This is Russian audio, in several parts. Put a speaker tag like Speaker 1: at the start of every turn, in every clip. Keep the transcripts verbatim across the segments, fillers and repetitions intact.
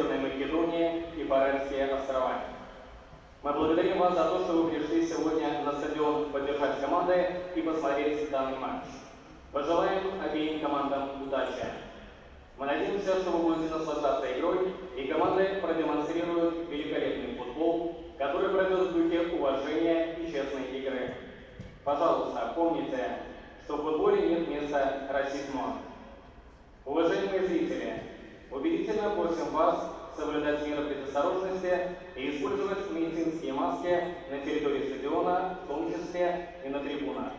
Speaker 1: Северной Македонии и Фарерские острова. Мы благодарим вас за то, что вы пришли сегодня на стадион поддержать команды и посмотреть данный матч. Пожелаем обеим командам удачи. Мы надеемся, что вы будете наслаждаться игрой, и команды продемонстрируют великолепный футбол, который пройдет в духе уважения и честной игры. Пожалуйста, помните, что в футболе нет места расизму. Уважаемые зрители, убедительно просим вас соблюдать меры предосторожности и использовать медицинские маски на территории стадиона, в том числе и на трибунах.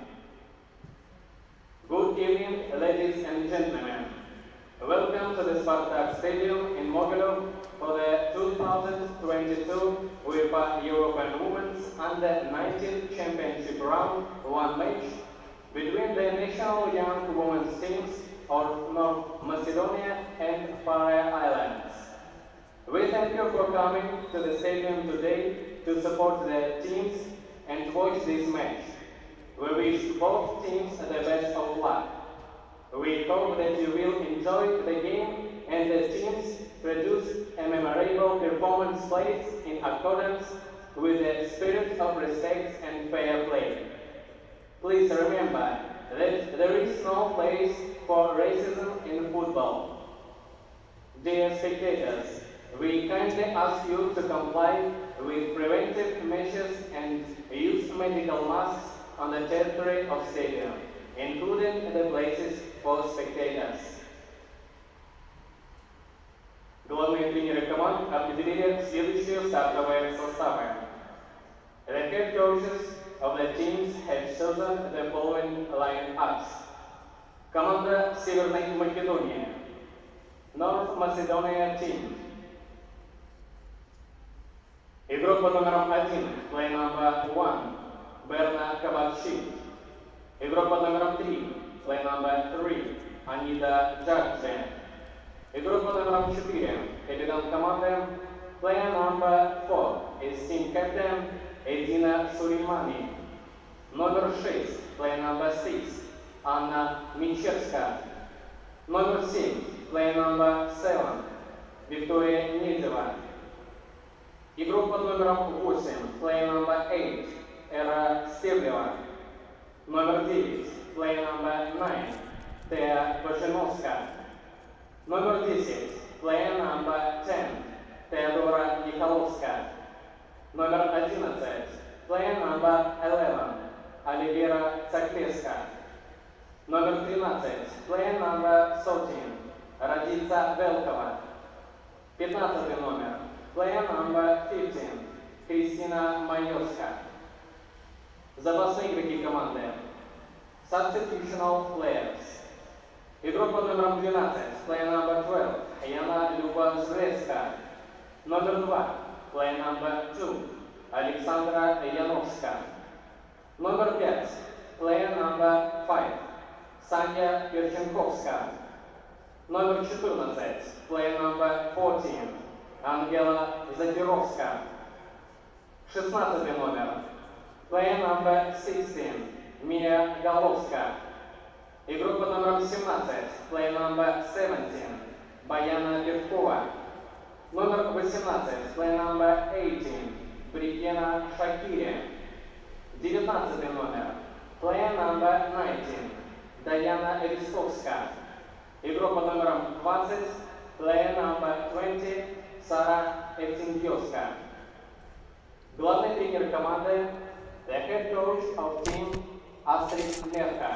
Speaker 1: Good evening, ladies and gentlemen. Welcome to the Spartak Stadium in Mogilov for the two thousand twenty-two UEFA European Women's Under nineteen Championship Round one match between the national young women's teams of North Macedonia and Faroe Islands. We thank you for coming to the stadium today to support the teams and watch this match. We wish both teams the best of luck. We hope that you will enjoy the game and the teams produce a memorable performance played in accordance with the spirit of respect and fair play. Please remember that there is no place for racism in football. Dear spectators, we kindly ask you to comply with preventive measures and use medical masks on the territory of stadium, including the places for spectators. Главные тренеры команд определили следующие стартовые составы. The head coaches of the teams have chosen the following line-ups. Команда Северной Македонии. North Macedonia team. Игрок под номером один, play number one, Berna Kavakshi. Игрок под номером три, play number three, Anita Джакджи. Игрок под номером четыре, капитан команды, player number four, is team captain Edina Сулеймани. Номер шесть, player number six, Анна Мичевска. Номер семь, player number seven, Виктория Недева. Игрок под номером восемь, player number eight, Эра Стеблева. Номер девять, player number nine, Теа Боженовска. Номер десять, player number ten, Теодора Михаловска. Номер одиннадцать, player number eleven, Оливера Цаклеска. Номер тринадцать, player number thirteen, Радица Велкова. пятнадцатый номер, player number fifteen, Кристина Майорска. Запасные игроки команды. Substitutional players. Игрок под номером двенадцать, player number twelve, Яна Люба Зревска. Номер два, player number two, Александра Яновска. Номер пять, player number five, Саня Перченковска. Номер четырнадцать, player number fourteen, Ангела Запировска. шестнадцатый номер, player number sixteen, Мия Головска. Игрок под номером семнадцать, player number seventeen, Баяна Петкова. Номер восемнадцать, player number eighteen, Бригена Шакири. девятнадцатый номер, player number nineteen, Даяна Рисковска. Игрок под номером двадцать, player number twenty, Сара Эвтингьевска. Главный тренер команды, the head coach of team, Астрид Мерка.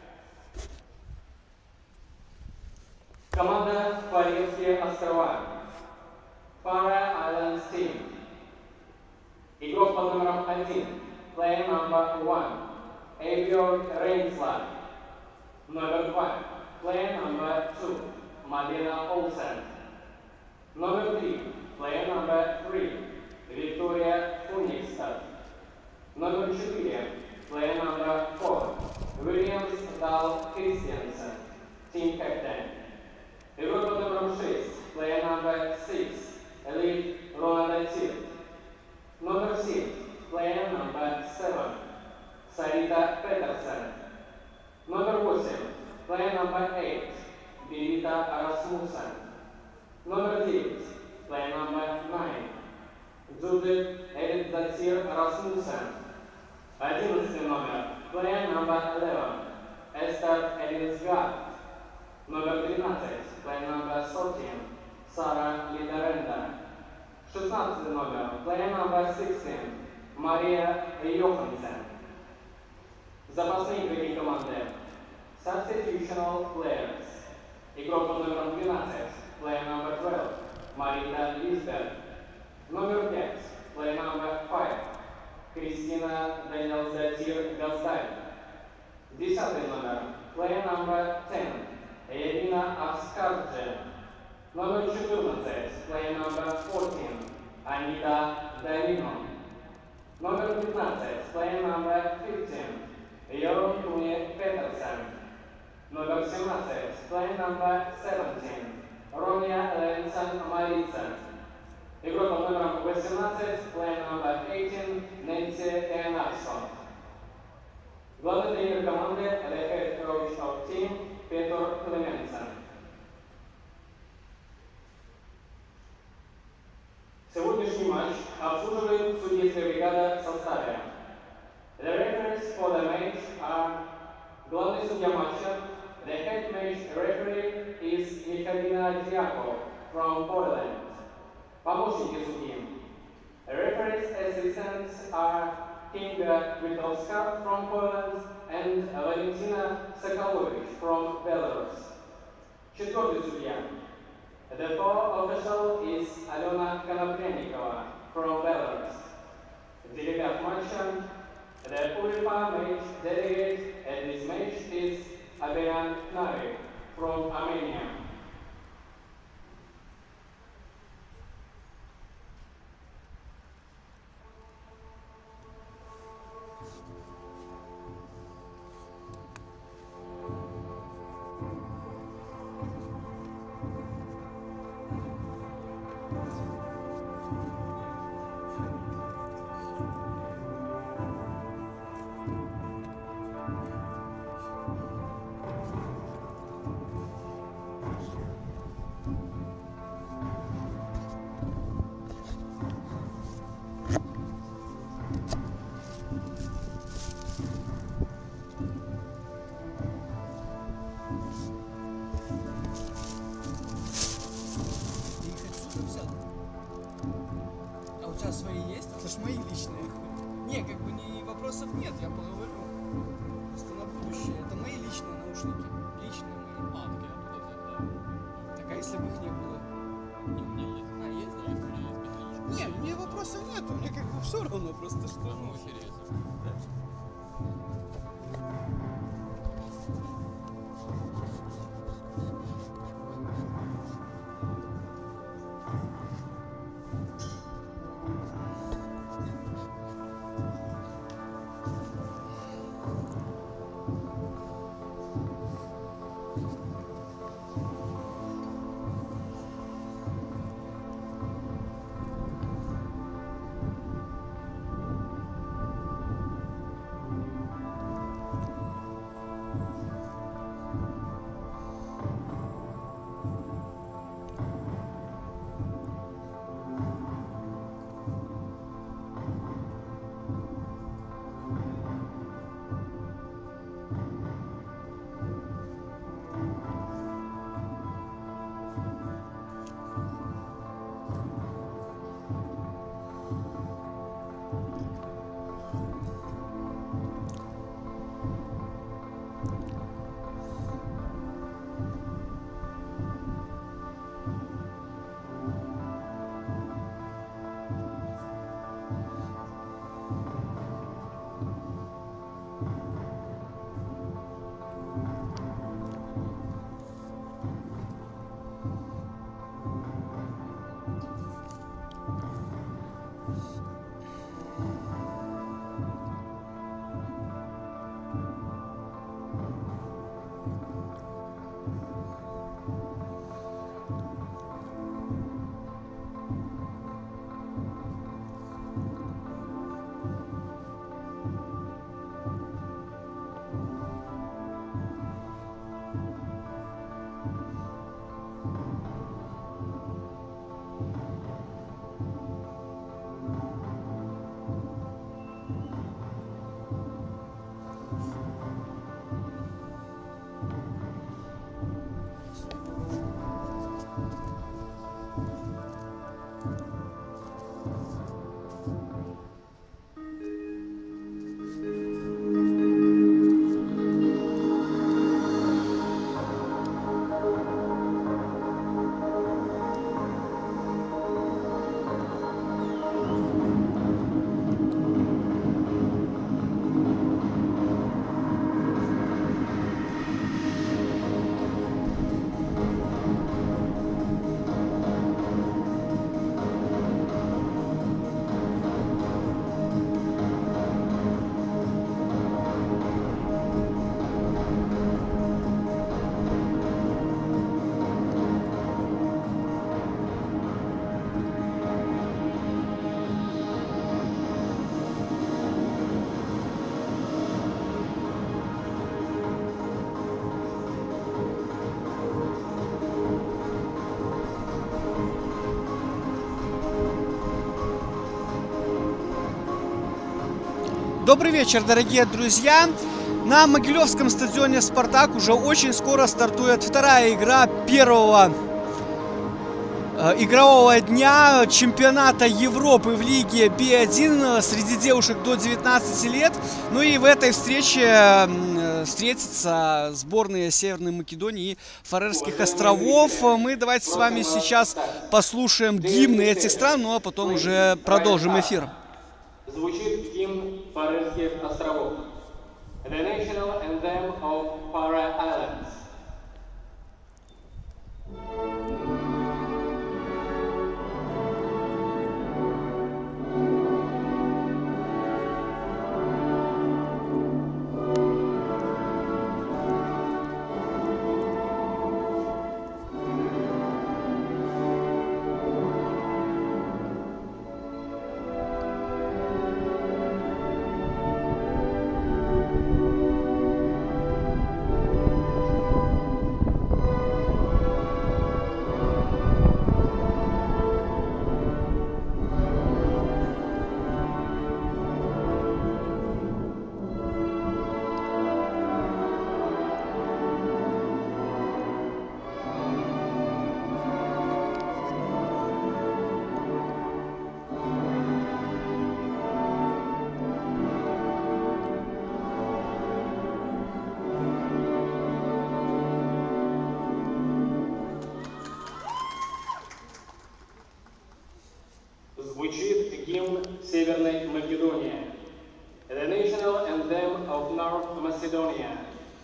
Speaker 1: Команда Фарерские острова. Faroe Islands team. Игрок под номером один, player number one, Эйбjörg Рейнслад. Номер два, player number two, Малина Олсен. Номер три, player number three, Виктория Фуникстад. Номер четыре, player number four, Williams Dahl Christiansen, team captain. Игрок под номером шесть, player number six, Elite Ронадатир. Номер семь, player number seven, Сарита Петерсен. Номер восемь, player number eight, Бирита Расмуссен. Номер девять, player number nine. Judith Edith Zatsir Rasmussen. одиннадцатый номер, player number eleven. Esther Ellis Gard. Номер тринадцать, player number fourteen. Сара Лидеренда. шестнадцатый номер, player number sixteen. Мария Йохансен. Запасные игроки команды. Substitutional players. Игрок под номером двенадцать, player number twelve. Марита Лисберг. Номер пять, player number five. Кристина Даниэлзатир Газдаль. Десятый номер, player number ten. Ирина Аскарджи. Номер четырнадцать, player number fourteen. Анита Дарино. Номер пятнадцать, player number fifteen. Йорн Туни Петерсен. Номер семнадцать, player number seventeen. Ромия Ленсен Марица. Игрок под номером восемнадцать, player number eighteen. Нэнси Энарсон. Главный тренер команды, the head coach of team, Петр Клеменсен. Сегодняшний матч обслуживает судейская бригада в составе. The referees for the match are главный судья матча. The head match referee is Michalina Diakov from Poland. Помощники судьи. The referees assistants are Kinga Witowska from Poland and Valentina Sokolovich from Belarus. Четвертый судья. The fourth official is Alena Konoplenikova from Belarus. Делегат матча. The UEFA match delegate at this match is Aberan Knarek from Armenia.
Speaker 2: Свои есть? Это ж мои личные. Не, как бы не вопросов нет, я поговорю. Просто на будущее. Это мои личные наушники. Личные мои.
Speaker 3: А, так я оттуда взял, да.
Speaker 2: Так а если бы их не было?
Speaker 3: Не, у меня есть. А, есть, да, у меня есть безличные.
Speaker 2: Не, мне вопросов нет, мне как бы все равно просто что.
Speaker 3: В прямом эфире, если что.
Speaker 2: Да. Добрый вечер, дорогие друзья! На Могилевском стадионе «Спартак» уже очень скоро стартует вторая игра первого э, игрового дня чемпионата Европы в Лиге би один среди девушек до девятнадцати лет. Ну и в этой встрече э, встретятся сборные Северной Македонии и Фарерских островов. Мы давайте с вами сейчас послушаем гимны этих стран, ну а потом уже продолжим эфир.
Speaker 1: Звучит гимн Фарерских островов. The national anthem of Faroe Islands. Звучит гимн Северной Македонии. The national anthem of North Macedonia.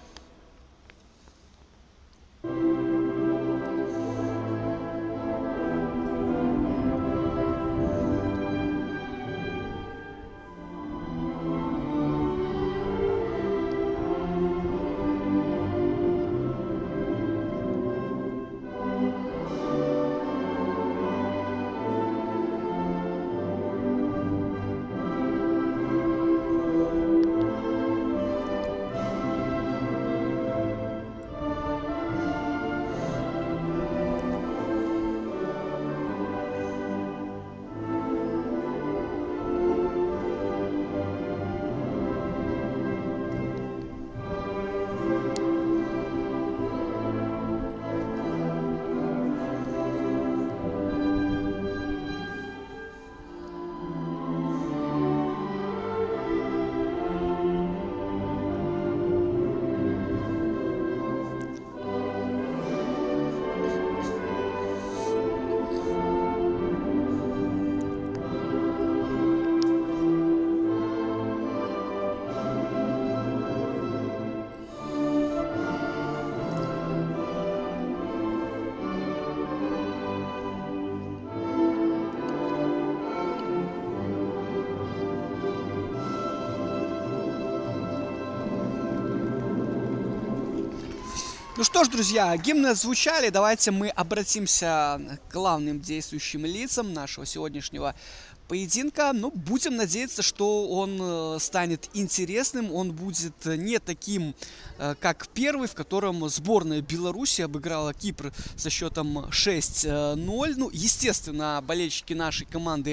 Speaker 2: Ну что ж, друзья, гимны отзвучали. Давайте мы обратимся к главным действующим лицам нашего сегодняшнего поединка. Ну, будем надеяться, что он станет интересным. Он будет не таким, как первый, в котором сборная Беларуси обыграла Кипр со счетом шесть ноль. Ну, естественно, болельщики нашей команды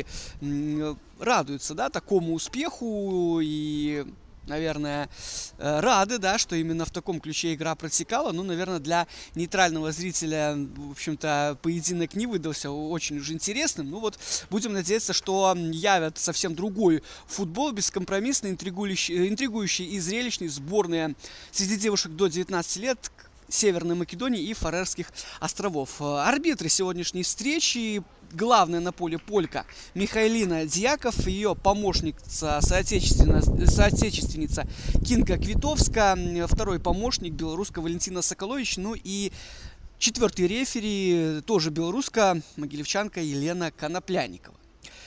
Speaker 2: радуются, да, такому успеху и... наверное, рады, да, что именно в таком ключе игра протекала. Ну, наверное, для нейтрального зрителя, в общем-то, поединок не выдался очень уж интересным. Ну, вот, будем надеяться, что явят совсем другой футбол, бескомпромиссный, интригующий, интригующий и зрелищный. Сборная среди девушек до девятнадцати лет Северной Македонии и Фарерских островов. Арбитры сегодняшней встречи: главная на поле полька Михайлина Дьяков, ее помощница, соотечественница, соотечественница Кинга Квитовска, второй помощник белоруска Валентина Соколович, ну и четвертый рефери, тоже белоруска, могилевчанка Елена Конопляникова.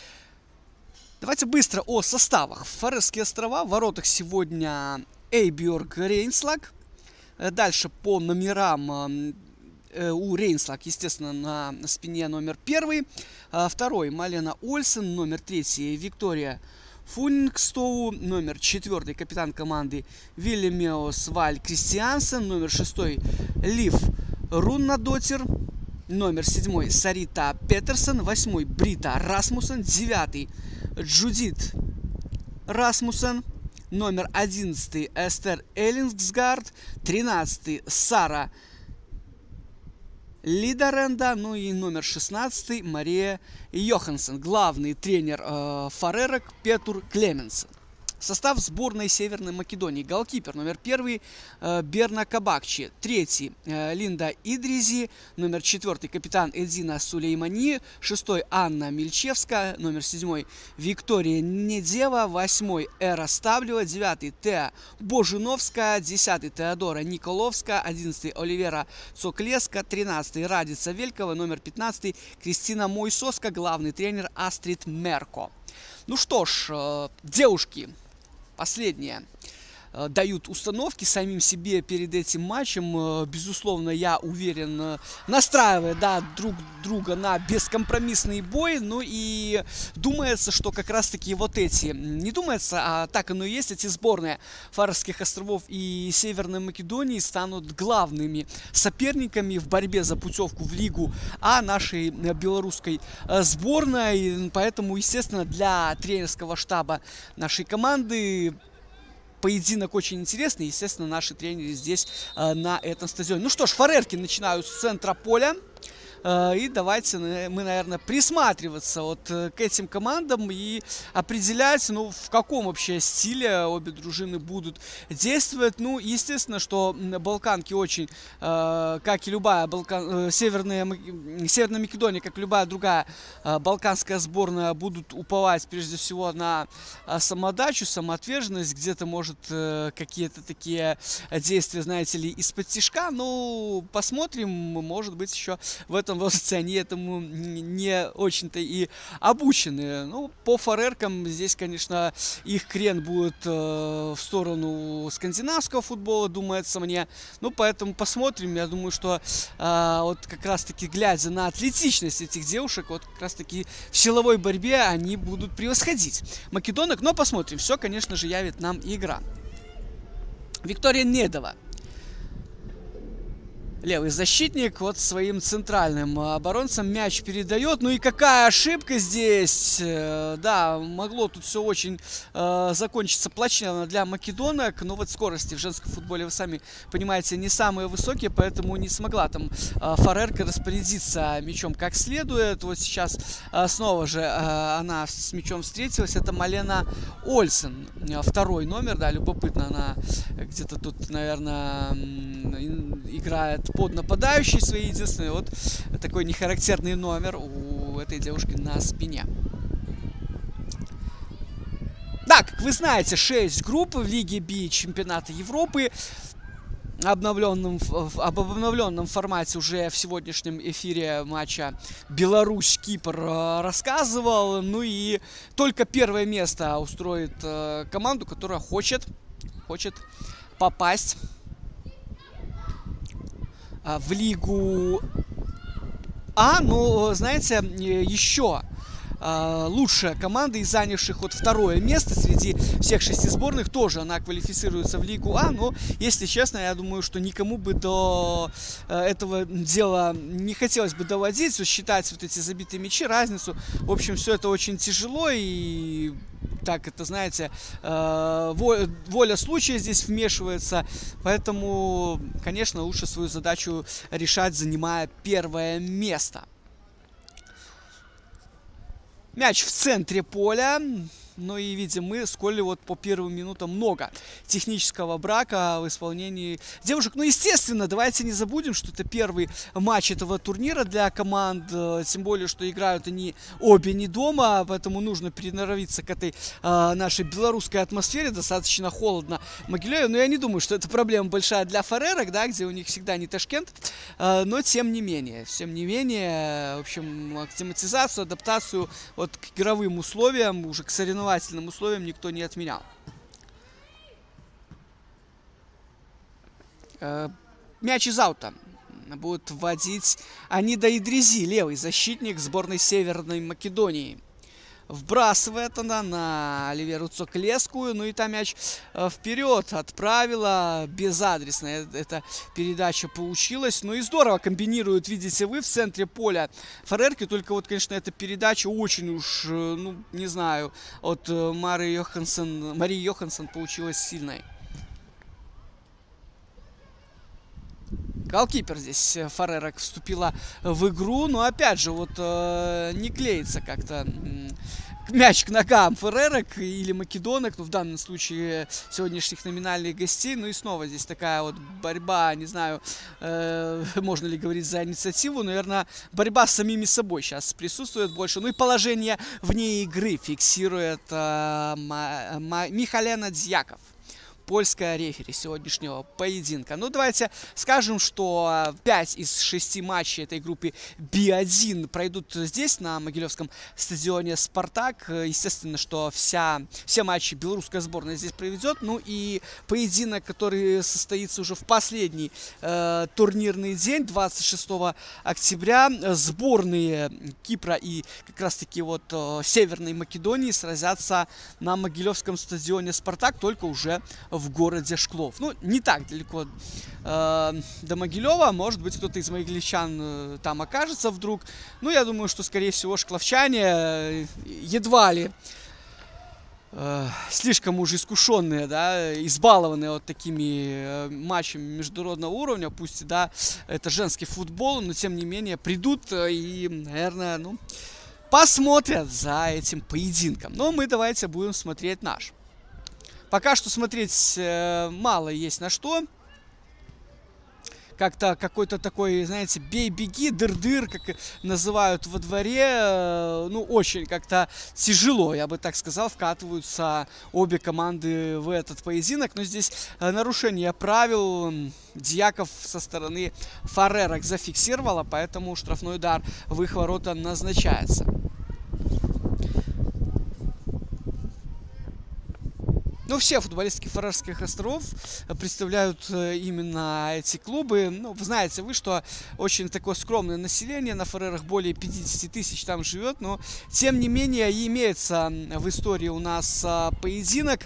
Speaker 2: Давайте быстро о составах. Фарерские острова, в воротах сегодня Эйбьорг Рейнслаг. Дальше по номерам: у Рейнслаг, естественно, на спине номер первый, второй Малена Ольсен, номер третий Виктория Фунингстоу, номер четвертый капитан команды Вильямеос Валь Кристиансен, номер шестой Лив Руннадотир, номер седьмой Сарита Петерсон, восьмой Брита Расмуссен, девятый Джудит Расмуссен, номер одиннадцатый Эстер Эллингсгард, тринадцатый Сара Лидеренда, ну и номер шестнадцатый Мария Йоханссон. Главный тренер э, фарерок Петур Клеменсен. Состав сборной Северной Македонии. Голкипер номер первый э, Берна Кабакчи. Третий э, Линда Идризи. Номер четвертый капитан Эдина Сулеймани. Шестой Анна Мильчевская. Номер седьмой Виктория Недева. Восьмой Эра Ставлева. Девятый Теа Божиновская. Десятый Теодора Николовская. Одиннадцатый Оливера Цоклеска. Тринадцатый Радица Велькова. Номер пятнадцатый Кристина Мойсоска. Главный тренер Астрид Мерко. Ну что ж, э, девушки, последние э, дают установки самим себе перед этим матчем. Э, безусловно, я уверен, э, настраивая, да, друг друга на бескомпромиссный бой. Ну и думается, что как раз-таки вот эти, не думается, а так оно и есть, эти сборные Фарерских островов и Северной Македонии станут главными соперниками в борьбе за путевку в Лигу А нашей э, белорусской э, сборной. Поэтому, естественно, для тренерского штаба нашей команды поединок очень интересный. Естественно, наши тренеры здесь э, на этом стадионе. Ну что ж, фарерки начинают с центра поля. Э, и давайте мы, наверное, присматриваться вот к этим командам и определять, ну, в каком вообще стиле обе дружины будут действовать. Ну, естественно, что балканки очень, э, как и любая Балкан, э, Северная, Северная Македония, как и любая другая э, балканская сборная, будут уповать прежде всего на э, самоотдачу, самоотверженность, где-то, может, э, какие-то такие действия, знаете ли, из-под тишка. Ну, посмотрим, может быть, еще в этом возрасте они этому не очень-то и обучены. Ну, по фареркам здесь, конечно, их крен будет э, в сторону скандинавского футбола, думается мне. Ну, поэтому посмотрим. Я думаю, что э, вот как раз-таки, глядя на атлетичность этих девушек, вот как раз-таки в силовой борьбе они будут превосходить македонок. Но посмотрим. Все, конечно же, явит нам игра. Виктория Недова. Левый защитник вот своим центральным оборонцам мяч передает. Ну и какая ошибка здесь. Да, могло тут все очень э, закончиться плачевно для македонок. Но вот скорости в женском футболе, вы сами понимаете, не самые высокие. Поэтому не смогла там э, фарерка распорядиться мячом как следует. Вот сейчас э, снова же э, она с мячом встретилась. Это Малена Ольсен. Второй номер, да, любопытно. Она где-то тут, наверное, играет под нападающий свои. Единственный вот такой нехарактерный номер у этой девушки на спине. Да, как вы знаете, шесть групп в Лиге Би чемпионата Европы. Обновленном, об обновленном формате уже в сегодняшнем эфире матча Беларусь-Кипр рассказывал. Ну и только первое место устроит команду, которая хочет, хочет попасть в Лигу А. Ну, знаете, еще лучшая команда из занявших вот второе место среди всех шести сборных, тоже она квалифицируется в Лигу А. Но, если честно, я думаю, что никому бы до этого дела не хотелось бы доводить, считать вот эти забитые мячи, разницу. В общем, все это очень тяжело и... Так, это, знаете, э, воля случая здесь вмешивается. Поэтому, конечно, лучше свою задачу решать, занимая первое место. Мяч в центре поля. Ну и видим мы, сколь вот по первым минутам много технического брака в исполнении девушек. Ну, естественно, давайте не забудем, что это первый матч этого турнира для команд. Тем более, что играют они обе не дома. Поэтому нужно приноровиться к этой э, нашей белорусской атмосфере. Достаточно холодно в Могилеве. Но я не думаю, что это проблема большая для фарерок, да, где у них всегда не Ташкент. Э, но тем не менее, тем не менее, в общем, акклиматизацию, адаптацию вот к игровым условиям, уже к соревнованиям, условиям никто не отменял. Мяч из аута будет вводить Анида Идризи, левый защитник сборной Северной Македонии. вбрасывает она на Оливеру Цоклескую. Ну и там мяч вперед отправила. Безадресная эта передача получилась. Ну и здорово комбинируют, видите вы, в центре поля фарерки. Только вот, конечно, эта передача очень уж, ну, не знаю, от Марии Йоханссон, Марии Йоханссон получилась сильной. Голкипер здесь фарерок вступила в игру. Но опять же, вот э, не клеится как-то э, мяч к ногам фарерок или македонок. Ну, в данном случае сегодняшних номинальных гостей. Ну и снова здесь такая вот борьба. Не знаю, э, можно ли говорить за инициативу. Наверное, борьба с самими собой сейчас присутствует больше. Ну и положение вне игры фиксирует э, Михалена Дьяков, польская рефери сегодняшнего поединка. Ну, давайте скажем, что пять из шести матчей этой группы би один пройдут здесь, на Могилевском стадионе «Спартак». Естественно, что вся, все матчи белорусская сборная здесь проведет. Ну и поединок, который состоится уже в последний э, турнирный день, двадцать шестого октября. Сборные Кипра и как раз-таки вот э, Северной Македонии сразятся на Могилевском стадионе «Спартак», только уже в в городе Шклов. Ну, не так далеко э, до Могилева. Может быть, кто-то из могилевчан э, там окажется вдруг. Ну, я думаю, что, скорее всего, шкловчане э, едва ли э, слишком уже искушенные, да, избалованные вот такими э, матчами международного уровня. Пусть, да, это женский футбол, но, тем не менее, придут э, и, наверное, ну, посмотрят за этим поединком. Но мы давайте будем смотреть наш. Пока что смотреть э, мало есть на что. Как-то какой-то такой, знаете, бей-беги, дыр-дыр, как называют во дворе. Э, ну, очень как-то тяжело, я бы так сказал, вкатываются обе команды в этот поединок. Но здесь э, нарушение правил Дьяков со стороны фарерок зафиксировала, поэтому штрафной удар в их ворота назначается. Ну, все футболистки Фарерских островов представляют именно эти клубы. Ну, вы знаете вы, что очень такое скромное население на Фарерах, более пятидесяти тысяч там живет, но, тем не менее, имеется в истории у нас поединок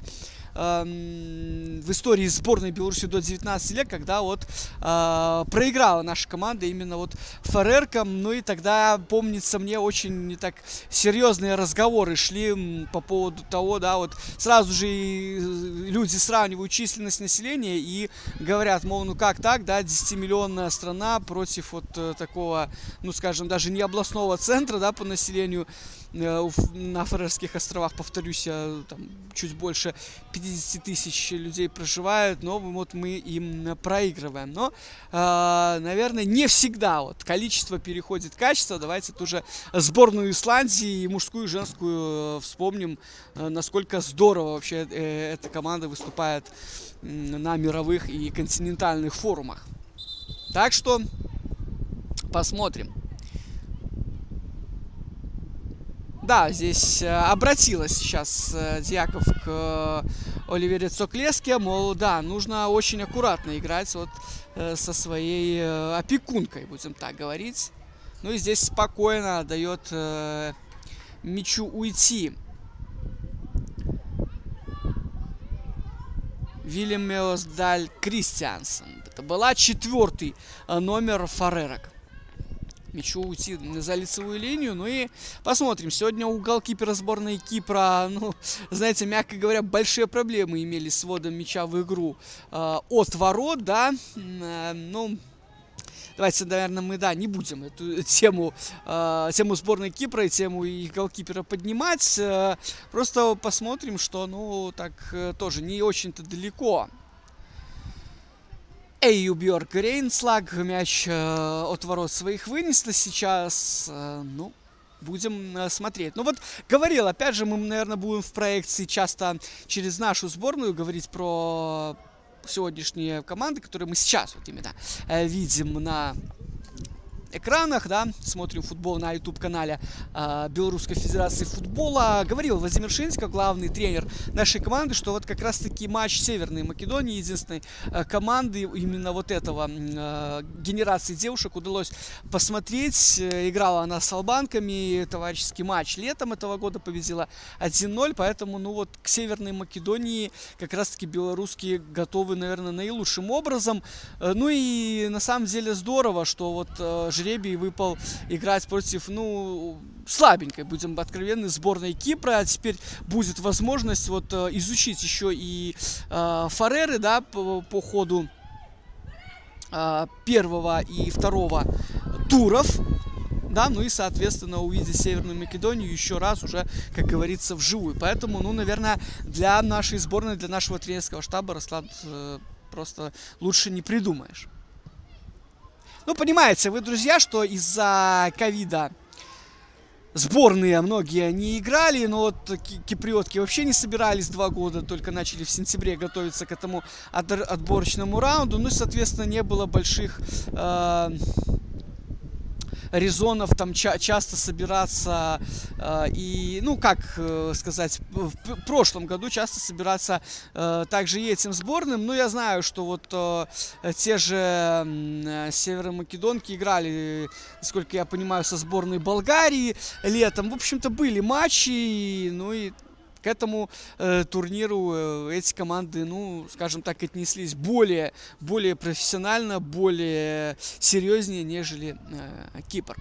Speaker 2: в истории сборной Беларуси до девятнадцати лет, когда вот э, проиграла наша команда именно вот фареркам. Ну и тогда, помнится мне, очень не так серьезные разговоры шли по поводу того, да, вот сразу же и люди сравнивают численность населения и говорят, мол, ну как так, да, десятимиллионная страна против вот э, такого, ну скажем, даже не областного центра, да, по населению. На Фарерских островах, повторюсь, там чуть больше пятидесяти тысяч людей проживают, но вот мы им проигрываем. Но, э, наверное, не всегда вот количество переходит качество. Давайте тоже сборную Исландии, и мужскую, и женскую, вспомним, насколько здорово вообще эта команда выступает на мировых и континентальных форумах. Так что посмотрим. Да, здесь э, обратилась сейчас э, Дьяков к э, Оливере Цоклеске, мол, да, нужно очень аккуратно играть вот э, со своей э, опекункой, будем так говорить. Ну и здесь спокойно дает э, мячу уйти. Вильямеос Даль Кристиансен. Это была четвертый э, номер фарерок. Мячу уйти за лицевую линию. Ну и посмотрим. Сегодня у голкипера сборной Кипра, ну, знаете, мягко говоря, большие проблемы имели с вводом мяча в игру э, от ворот, да. Э, ну, давайте, наверное, мы, да, не будем эту тему, э, тему сборной Кипра и тему их голкипера поднимать. Э, просто посмотрим, что, ну, так э, тоже не очень-то далеко. Эйю Бьорк Рейнслаг мяч э, от ворот своих вынесла сейчас. Э, ну, будем э, смотреть. Ну вот, говорил, опять же, мы, наверное, будем в проекции часто через нашу сборную говорить про сегодняшние команды, которые мы сейчас вот именно э, видим на экранах, да, смотрим футбол на YouTube-канале э, Белорусской Федерации футбола. Говорил Владимир Шинько, главный тренер нашей команды, что вот как раз-таки матч Северной Македонии, единственной э, команды именно вот этого э, генерации девушек удалось посмотреть. Играла она с албанками, товарищеский матч летом этого года, победила один ноль, поэтому, ну вот, к Северной Македонии как раз-таки белорусские готовы, наверное, наилучшим образом. Ну и на самом деле здорово, что вот э, жребий выпал играть против, ну, слабенькой, будем откровенны, сборной Кипра. А теперь будет возможность вот э, изучить еще и э, Фареры, да, по, по ходу э, первого и второго туров. Да, ну и, соответственно, увидеть Северную Македонию еще раз уже, как говорится, вживую. Поэтому, ну, наверное, для нашей сборной, для нашего тренерского штаба расклад э, просто лучше не придумаешь. Ну, понимаете вы, друзья, что из-за ковида сборные многие не играли, но вот киприотки вообще не собирались два года, только начали в сентябре готовиться к этому отборочному раунду. Ну и, соответственно, не было больших э, резонов там ча часто собираться э, и, ну, как э, сказать, в, в прошлом году часто собираться э, также и этим сборным. Но я знаю, что вот э, те же э, северомакедонки играли, насколько я понимаю, со сборной Болгарии летом. В общем-то, были матчи, ну и к этому э, турниру э, эти команды, ну, скажем так, отнеслись более, более профессионально, более серьезнее, нежели э, Кипр.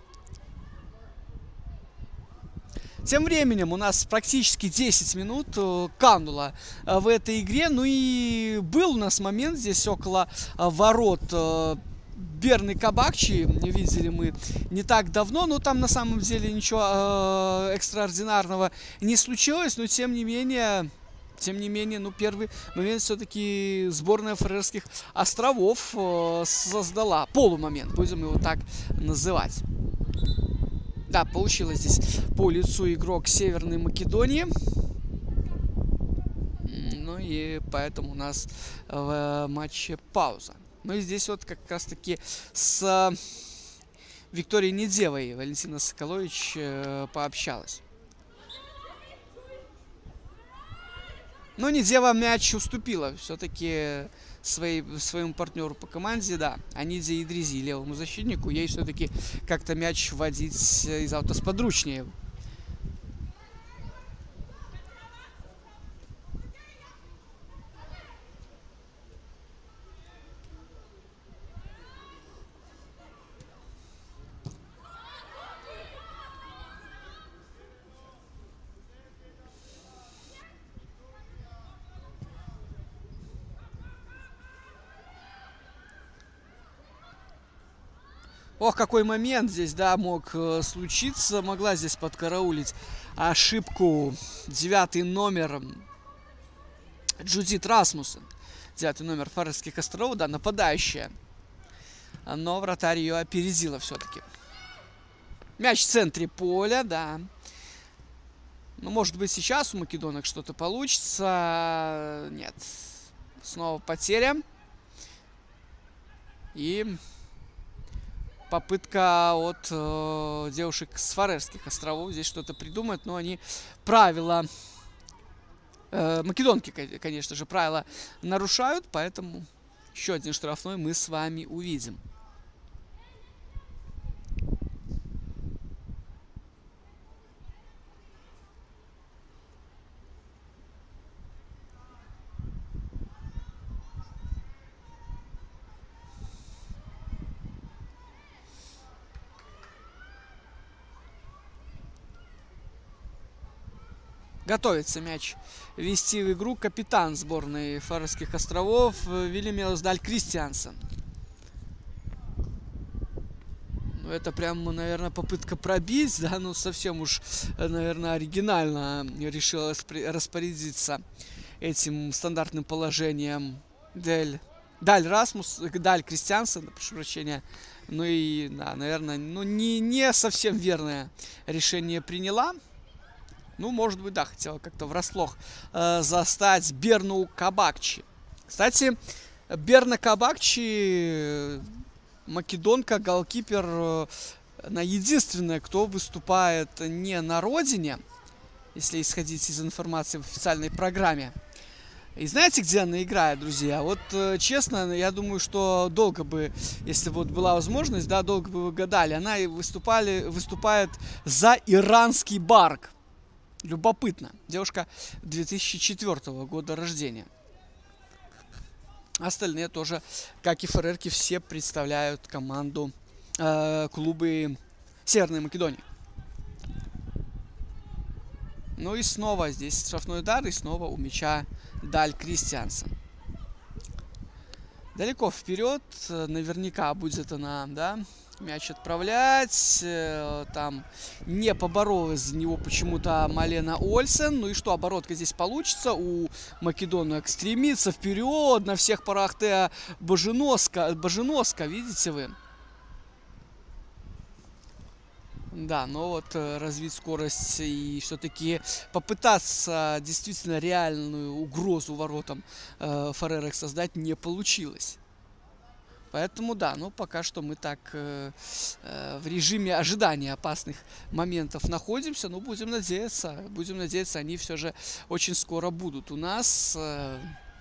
Speaker 2: Тем временем у нас практически десять минут э, кануло э, в этой игре. Ну и был у нас момент здесь около э, ворот э, Берны Кабакчи, видели мы не так давно, но там на самом деле ничего э, экстраординарного не случилось, но тем не менее, тем не менее, ну, первый момент все-таки сборная Фарерских островов э, создала, полумомент, будем его так называть. Да, получилось здесь по лицу игрок Северной Македонии. Ну и поэтому у нас в матче пауза. Ну и здесь вот как раз таки с Викторией Недевой Валентина Соколович э, пообщалась. Но Недева мяч уступила все-таки своей, своему партнеру по команде, да, Аниде Идризи, левому защитнику. Ей все-таки как-то мяч вводить из аута сподручнее. Ох, какой момент здесь, да, мог э, случиться. Могла здесь подкараулить ошибку девятый номер Джудит Расмуссен. Девятый номер Фарерских островов, да, нападающая. Но вратарь ее опередила все-таки. Мяч в центре поля, да. Ну, может быть, сейчас у македонок что-то получится. Нет. Снова потеря. И попытка от э, девушек с Фарерских островов здесь что-то придумать, но они правила, э, македонки, конечно же, правила нарушают, поэтому еще один штрафной мы с вами увидим. Готовится мяч вести в игру капитан сборной Фарерских островов Вильямелс Даль Кристиансен. Ну, это прям, наверное, попытка пробить, да, ну совсем уж, наверное, оригинально решила распорядиться этим стандартным положением Даль, Даль Расмус, Даль Кристиансен, прошу прощения. Ну и, да, наверное, ну не, не совсем верное решение приняла. Ну, может быть, да, хотела как-то врасплох э, застать Берну Кабакчи. Кстати, Берна Кабакчи македонка, голкипер, э, она единственная, кто выступает не на родине, если исходить из информации в официальной программе. И знаете, где она играет, друзья? Вот, э, честно, я думаю, что долго бы, если вот была возможность, да, долго бы вы гадали. Она и выступали, выступает за иранский Барк. Любопытно. Девушка две тысячи четвёртого года рождения. Остальные тоже, как и ФРРки, все представляют команду, э, клубы Северной Македонии. Ну и снова здесь штрафной удар, и снова у мяча Даль Кристиансен. Далеко вперед, наверняка будет она, да, мяч отправлять. Там не поборолась за него почему-то Малена Ольсен. Ну и что, оборотка здесь получится у македонок. Стремится вперед на всех парах Теа Боженоска. Боженоска, видите вы? Да, но вот э, развить скорость и все-таки попытаться действительно реальную угрозу воротам э, ФРРок создать не получилось. Поэтому да, ну пока что мы так э, э, в режиме ожидания опасных моментов находимся. Но будем надеяться, будем надеяться, они все же очень скоро будут у нас. Э,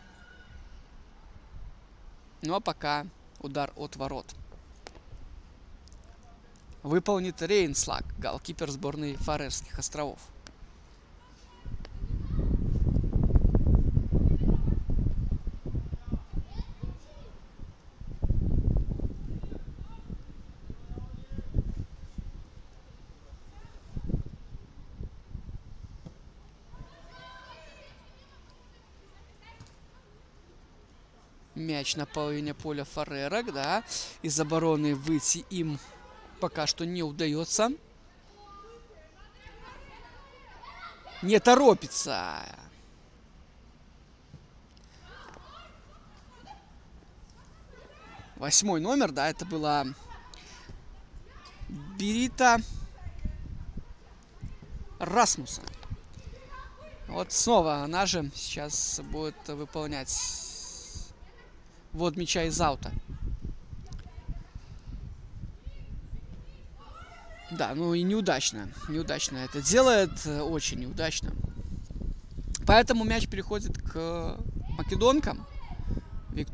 Speaker 2: ну а пока удар от ворот выполнит Рейнслаг, голкипер сборной Фарерских островов. Мяч на половине поля Фарерок, да. Из обороны выйти им пока что не удается. Не торопится. Восьмой номер, да, это была Бирита Расмуссен. Вот снова она же сейчас будет выполнять ввод мяча из аута. Да, ну и неудачно. Неудачно это делает. Очень неудачно. Поэтому мяч переходит к македонкам. Вик...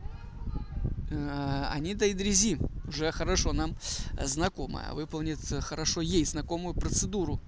Speaker 2: Анида Идрези. Уже хорошо нам знакомая. Выполнит хорошо ей знакомую процедуру.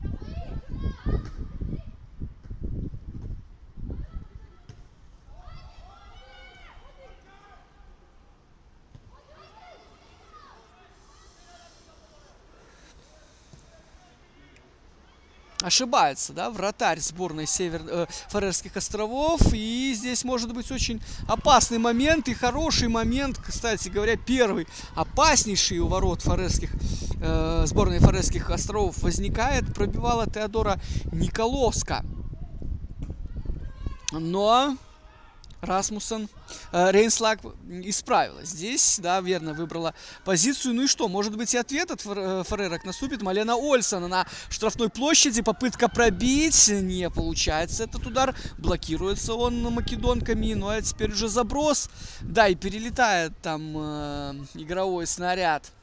Speaker 2: Ошибается, да, вратарь сборной Север... э, Фарерских островов. И здесь может быть очень опасный момент и хороший момент. Кстати говоря, первый опаснейший у ворот Фарерских, э, сборной Фарерских островов возникает. Пробивала Теодора Николовска. Но Расмуссен, э, Рейнслаг исправилась. Здесь, да, верно выбрала позицию. Ну и что, может быть и ответ от Фарерок наступит. Малена Ольсен на штрафной площади. Попытка пробить. Не получается этот удар. Блокируется он македонками. Ну а теперь уже заброс. Да, и перелетает там э, игровой снаряд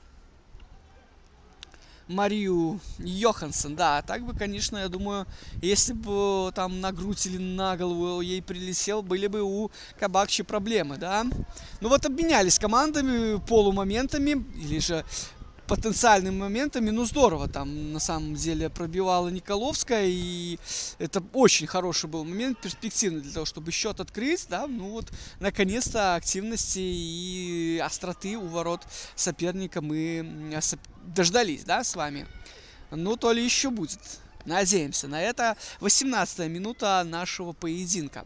Speaker 2: Марию Йоханссон, да, так бы, конечно, я думаю, если бы там на грудь или на голову ей прилетел, были бы у Кабакчи проблемы, да. Ну вот обменялись командами, полумоментами, или же потенциальными моментами, ну здорово, там на самом деле пробивала Николовская, и это очень хороший был момент, перспективный для того, чтобы счет открыть, да, ну вот, наконец-то активности и остроты у ворот соперника мы дождались, да, с вами. Ну, то ли еще будет. Надеемся на это. восемнадцатая минута нашего поединка.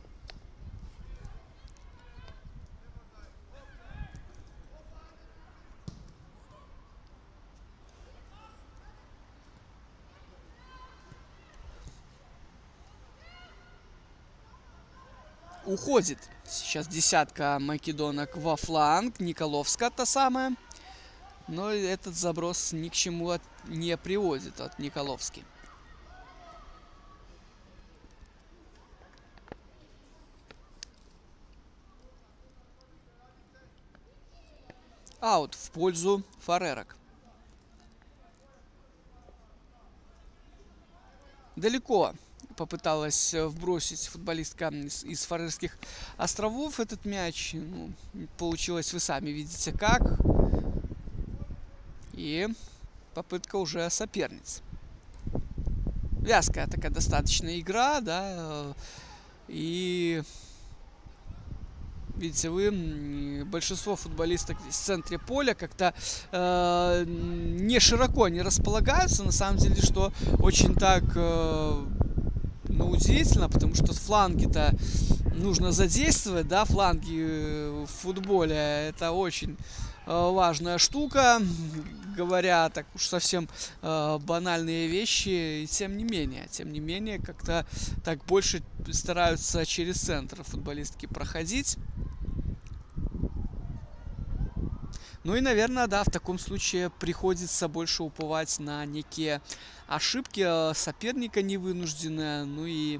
Speaker 2: Уходит сейчас десятка македонок во фланг. Николовска та самая. Но этот заброс ни к чему от... не приводит от Николовски. Аут в пользу фарерок. Далеко попыталась вбросить футболистка из, из Фарерских островов этот мяч. Ну, получилось, вы сами видите как. И попытка уже соперниц. Вязкая такая достаточно игра, да. И видите вы, большинство футболисток здесь в центре поля как-то э, не широко не располагаются. На самом деле, что очень так э, ну, удивительно, потому что фланги-то нужно задействовать, да, фланги в футболе это очень э, важная штука, говоря так уж совсем э, банальные вещи, и тем не менее, тем не менее, как-то так больше стараются через центр футболистки проходить. Ну и, наверное, да, в таком случае приходится больше уповать на некие ошибки соперника невынужденные, ну и,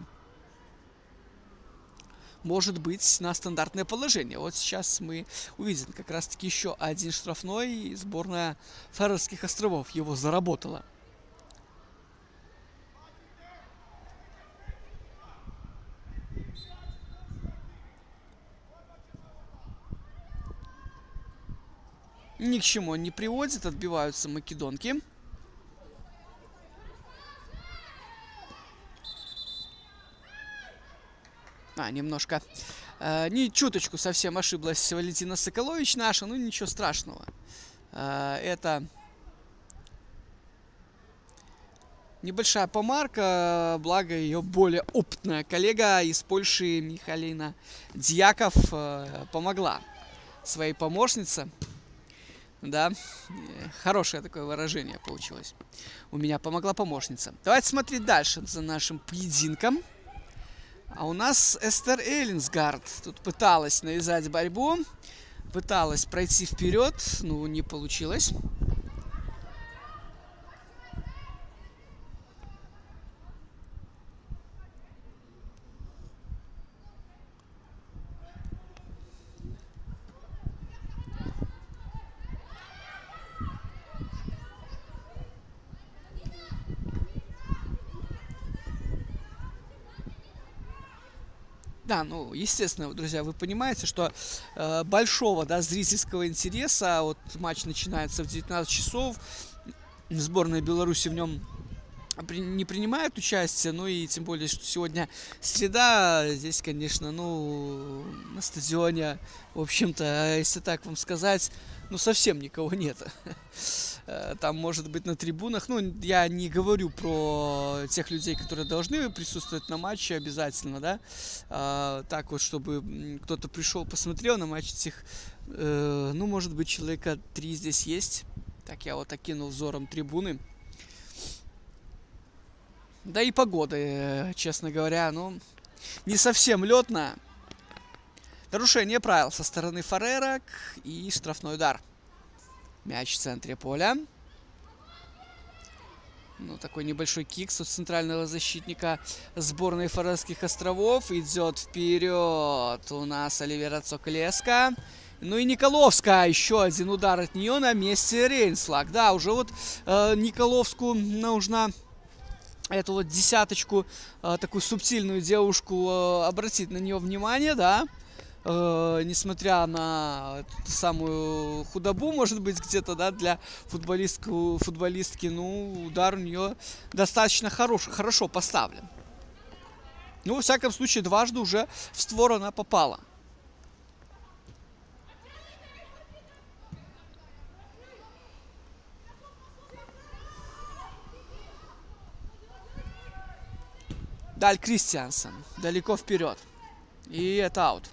Speaker 2: может быть, на стандартное положение. Вот сейчас мы увидим как раз-таки еще один штрафной, и сборная Фарерских островов его заработала. Ни к чему он не приводит, отбиваются македонки. А, немножко, э, не чуточку совсем ошиблась Валентина Соколович наша, ну ничего страшного. Э, это небольшая помарка, благо ее более опытная коллега из Польши Михалина Дьяков э, помогла своей помощнице. Да, хорошее такое выражение получилось. У меня помогла помощница. Давайте смотреть дальше за нашим поединком. А у нас Эстер Эллинсгард тут пыталась навязать борьбу, пыталась пройти вперед, но не получилось. Да, ну, естественно, друзья, вы понимаете, что э, большого, да, зрительского интереса, вот матч начинается в девятнадцать часов, сборная Беларуси в нем при, не принимает участие, ну и тем более, что сегодня среда, здесь, конечно, ну, на стадионе, в общем-то, если так вам сказать, ну, совсем никого нет. Там, может быть, на трибунах, ну, я не говорю про тех людей, которые должны присутствовать на матче обязательно, да, а, так вот, чтобы кто-то пришел, посмотрел на матч этих, э, ну, может быть, человека три здесь есть, так я вот окинул взором трибуны. Да и погода, честно говоря, ну, не совсем летная. Нарушение правил со стороны фарерок и штрафной удар. Мяч в центре поля. Ну, такой небольшой кикс от центрального защитника сборной Фарерских островов. Идет вперед у нас Оливера Цоклеска. Ну и Николовская. Еще один удар от нее на месте Рейнслаг. Да, уже вот э, Николовску нужно эту вот десяточку, э, такую субтильную девушку, э, обратить на нее внимание, да. Э, несмотря на эту самую худобу, может быть, где-то, да, для футболистку, футболистки, ну, удар у нее достаточно хорош, хорошо поставлен. Ну, во всяком случае, дважды уже в створ она попала. Даль Кристиансен далеко вперед. И это аут.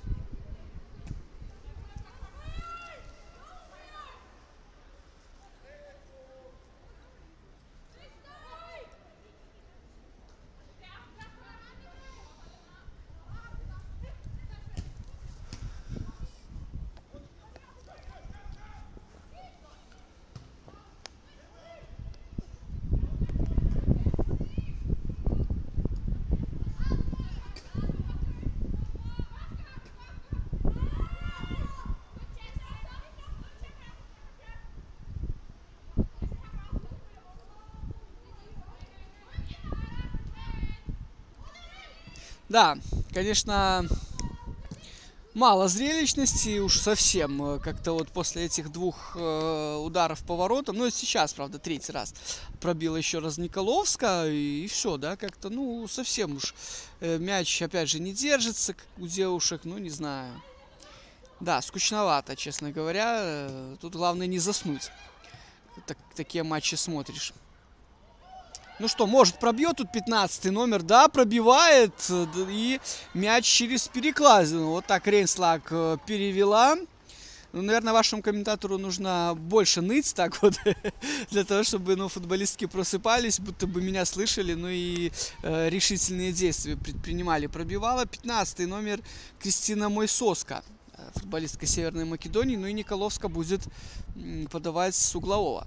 Speaker 2: Да, конечно, мало зрелищности, уж совсем. Как-то вот после этих двух э, ударов по воротам, ну и сейчас, правда, третий раз пробила еще раз Николовска, и, и все, да, как-то, ну, совсем уж э, мяч, опять же, не держится, как у девушек, ну, не знаю. Да, скучновато, честно говоря. Тут главное не заснуть. Так, такие матчи смотришь. Ну что, может, пробьет тут пятнадцатый номер? Да, пробивает. И мяч через перекладину. Вот так Рейнслаг перевела. Ну, наверное, вашему комментатору нужно больше ныть, так вот, для того, чтобы, ну, футболистки просыпались, будто бы меня слышали, ну и э, решительные действия предпринимали. Пробивала пятнадцатый номер Кристина Мойсоска, футболистка Северной Македонии, ну и Николовска будет подавать с углового.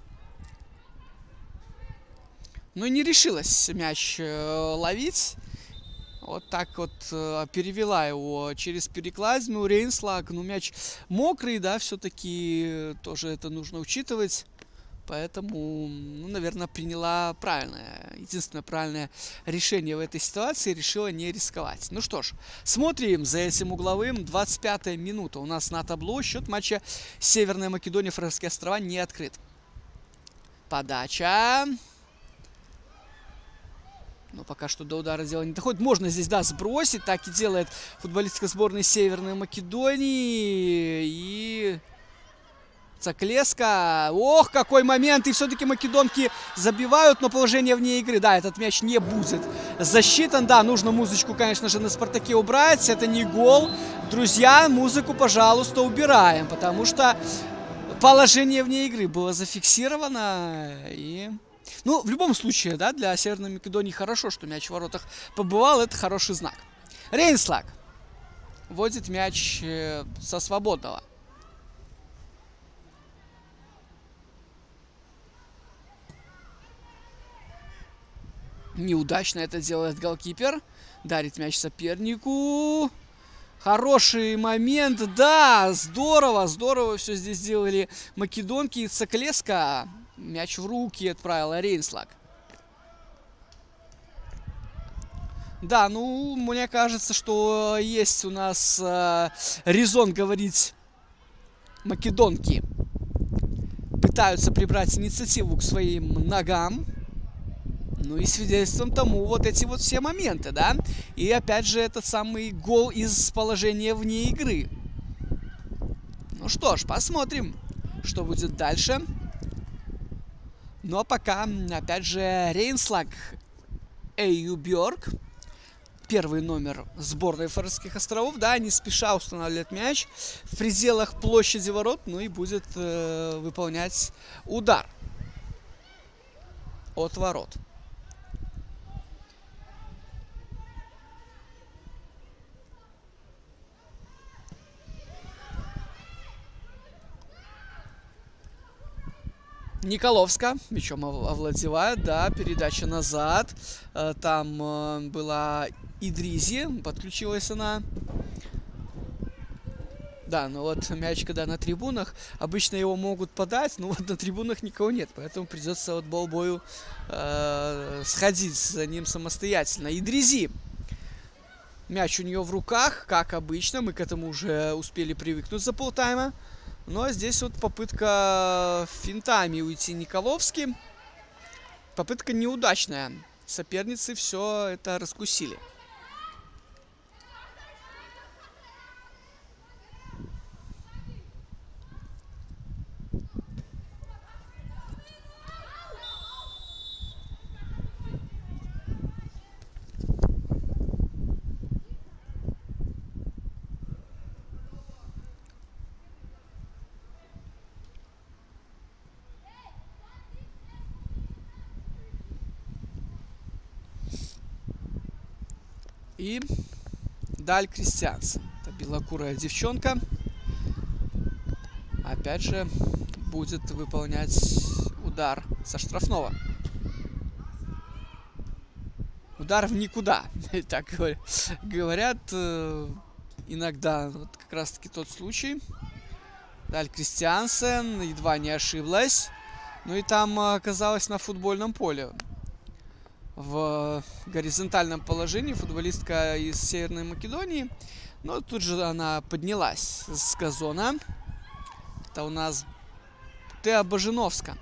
Speaker 2: Ну и не решилась мяч э, ловить. Вот так вот э, перевела его через перекладину. Рейнслаг, ну мяч мокрый, да, все-таки тоже это нужно учитывать. Поэтому, ну, наверное, приняла правильное, единственное правильное решение в этой ситуации. Решила не рисковать. Ну что ж, смотрим за этим угловым. двадцать пятая минута у нас на табло. Счет матча Северная Македония, Фарерские острова не открыт. Подача. Но пока что до удара дело не доходит. Можно здесь, да, сбросить. Так и делает футболистка сборной Северной Македонии. И Цаклеска. Ох, какой момент. И все-таки македонки забивают, но положение вне игры. Да, этот мяч не будет засчитан. Да, нужно музычку, конечно же, на Спартаке убрать. Это не гол. Друзья, музыку, пожалуйста, убираем. Потому что положение вне игры было зафиксировано. И... Ну, в любом случае, да, для Северной Македонии хорошо, что мяч в воротах побывал. Это хороший знак. Рейнслаг вводит мяч со свободного. Неудачно это делает голкипер. Дарит мяч сопернику. Хороший момент. Да, здорово, здорово все здесь сделали македонки. И Цаклеска мяч в руки отправила Рейнслаг. Да, ну, мне кажется, что есть у нас э, резон говорить, македонки пытаются прибрать инициативу к своим ногам. Ну и свидетельством тому вот эти вот все моменты, да. И опять же этот самый гол из положения вне игры. Ну что ж, посмотрим, что будет дальше. Ну а пока, опять же, Рейнслаг Эйюбьорг. Первый номер сборной Фарерских островов. Да, не спеша устанавливает мяч в пределах площади ворот. Ну и будет э, выполнять удар от ворот. Николовска мячом овладевает, да, передача назад. Там была Идризи, подключилась она. Да, ну вот мяч, когда на трибунах, обычно его могут подать, но вот на трибунах никого нет, поэтому придется вот болбою э, сходить за ним самостоятельно. Идризи. Мяч у нее в руках, как обычно, мы к этому уже успели привыкнуть за полтайма. Ну а здесь вот попытка финтами уйти Николовски. Попытка неудачная. Соперницы все это раскусили. И Даль Кристианс. Это белокурая девчонка. Опять же будет выполнять удар со штрафного. Удар в никуда. Так говорят иногда. Вот как раз таки тот случай. Даль Кристиансен едва не ошиблась. Ну и там оказалась на футбольном поле. в горизонтальном положении, футболистка из Северной Македонии. Но тут же она поднялась с газона. Это у нас Теа Божиновска.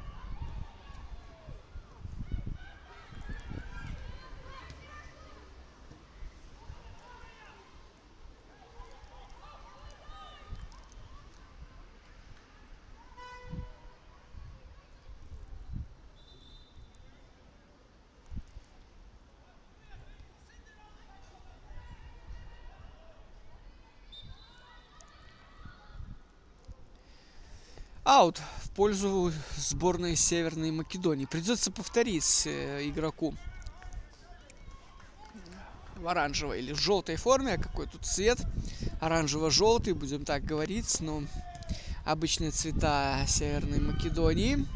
Speaker 2: Аут в пользу сборной Северной Македонии. Придется повторить э, игроку в оранжевой или в желтой форме. А какой тут цвет? Оранжево-желтый, будем так говорить. Но обычные цвета Северной Македонии.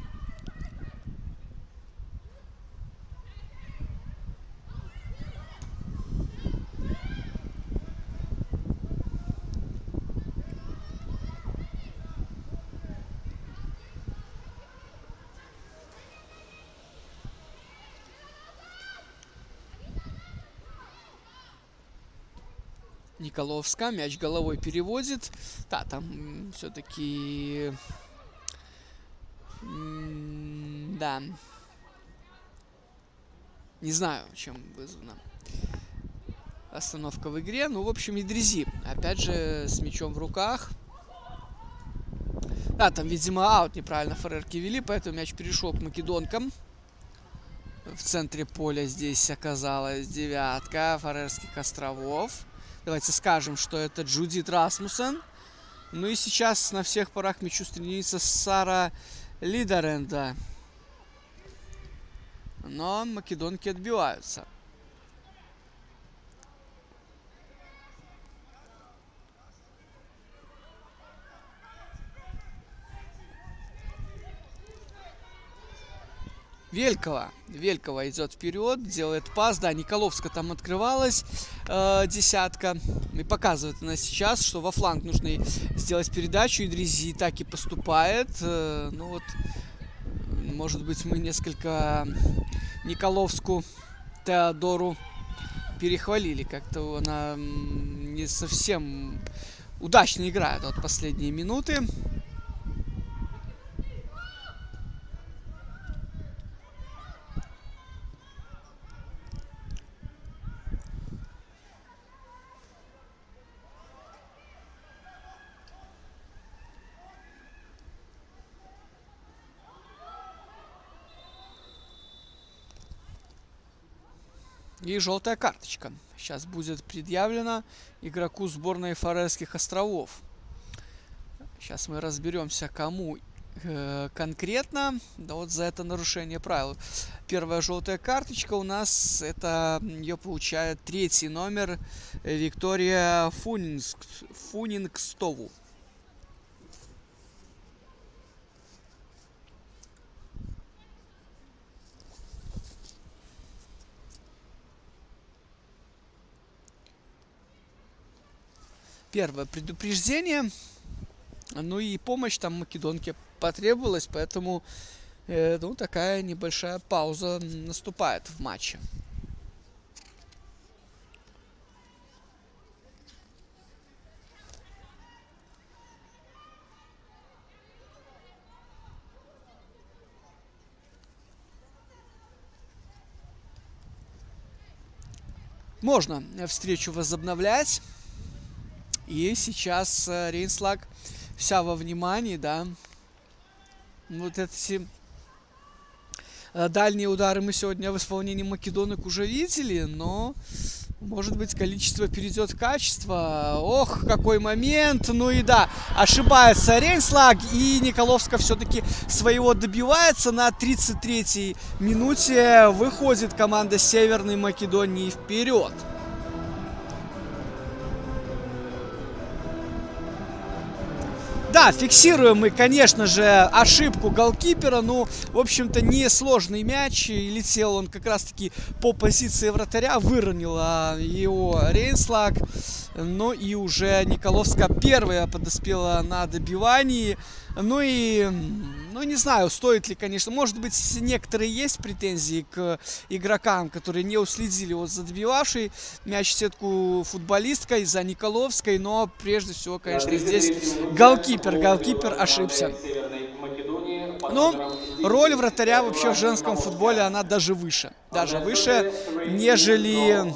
Speaker 2: Николовска. Мяч головой переводит. Да, там все-таки... Да. Не знаю, чем вызвана остановка в игре. Ну, в общем, Идрези. Опять же, с мячом в руках. Да, там, видимо, аут неправильно фарерки вели, поэтому мяч перешел к македонкам. В центре поля здесь оказалась девятка Фарерских островов. Давайте скажем, что это Джудит Расмуссен. Ну и сейчас на всех парах к мячу стремится Сара Лидеренда. Но македонки отбиваются. Велькова. Велькова идет вперед, делает пас. Да, Николовска там открывалась. Э, десятка. И показывает она сейчас, что во фланг нужно сделать передачу. Идрези так и поступает. Э, ну вот, может быть, мы несколько Николовску Теодору перехвалили. Как-то она не совсем удачно играет от последние минуты. И желтая карточка сейчас будет предъявлена игроку сборной Фарерских островов. Сейчас мы разберемся, кому э, конкретно. Да вот за это нарушение правил. Первая желтая карточка у нас, это ее получает третий номер Виктория Фунингс, Фунингстову. Первое предупреждение. Ну и помощь там македонке потребовалась, поэтому э, ну, такая небольшая пауза наступает в матче. Можно встречу возобновлять. И сейчас э, Рейнслаг вся во внимании, да. Вот эти э, дальние удары мы сегодня в исполнении македонок уже видели, но, может быть, количество перейдет в качество. Ох, какой момент! Ну и да, ошибается Рейнслаг, и Николовска все-таки своего добивается. На тридцать третьей минуте выходит команда Северной Македонии вперед. Да, фиксируем мы, конечно же, ошибку голкипера. Ну, в общем-то, не сложный мяч. И летел он как раз-таки по позиции вратаря. Выронила его Рейнслаг. Ну и уже Николовска первая подоспела на добивании. Ну и Ну, не знаю, стоит ли, конечно. Может быть, некоторые есть претензии к игрокам, которые не уследили вот за добивавшей мяч в сетку футболисткой, за Николовской. Но, прежде всего, конечно, здесь голкипер. Голкипер ошибся. Но роль вратаря вообще в женском футболе, она даже выше. Даже выше, нежели...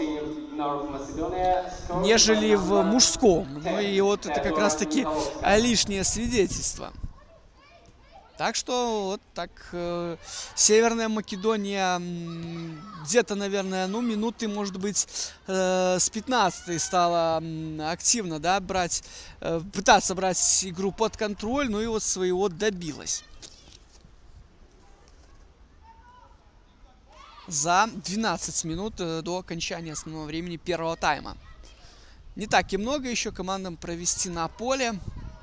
Speaker 2: нежели в мужском. Ну и вот это как раз-таки лишнее свидетельство. Так что вот так э, Северная Македония где-то, наверное, ну минуты, может быть, э, с пятнадцатой стала э, активно, да, брать, э, пытаться брать игру под контроль, ну и вот своего добилась. За двенадцать минут э, до окончания основного времени первого тайма. Не так и много еще командам провести на поле.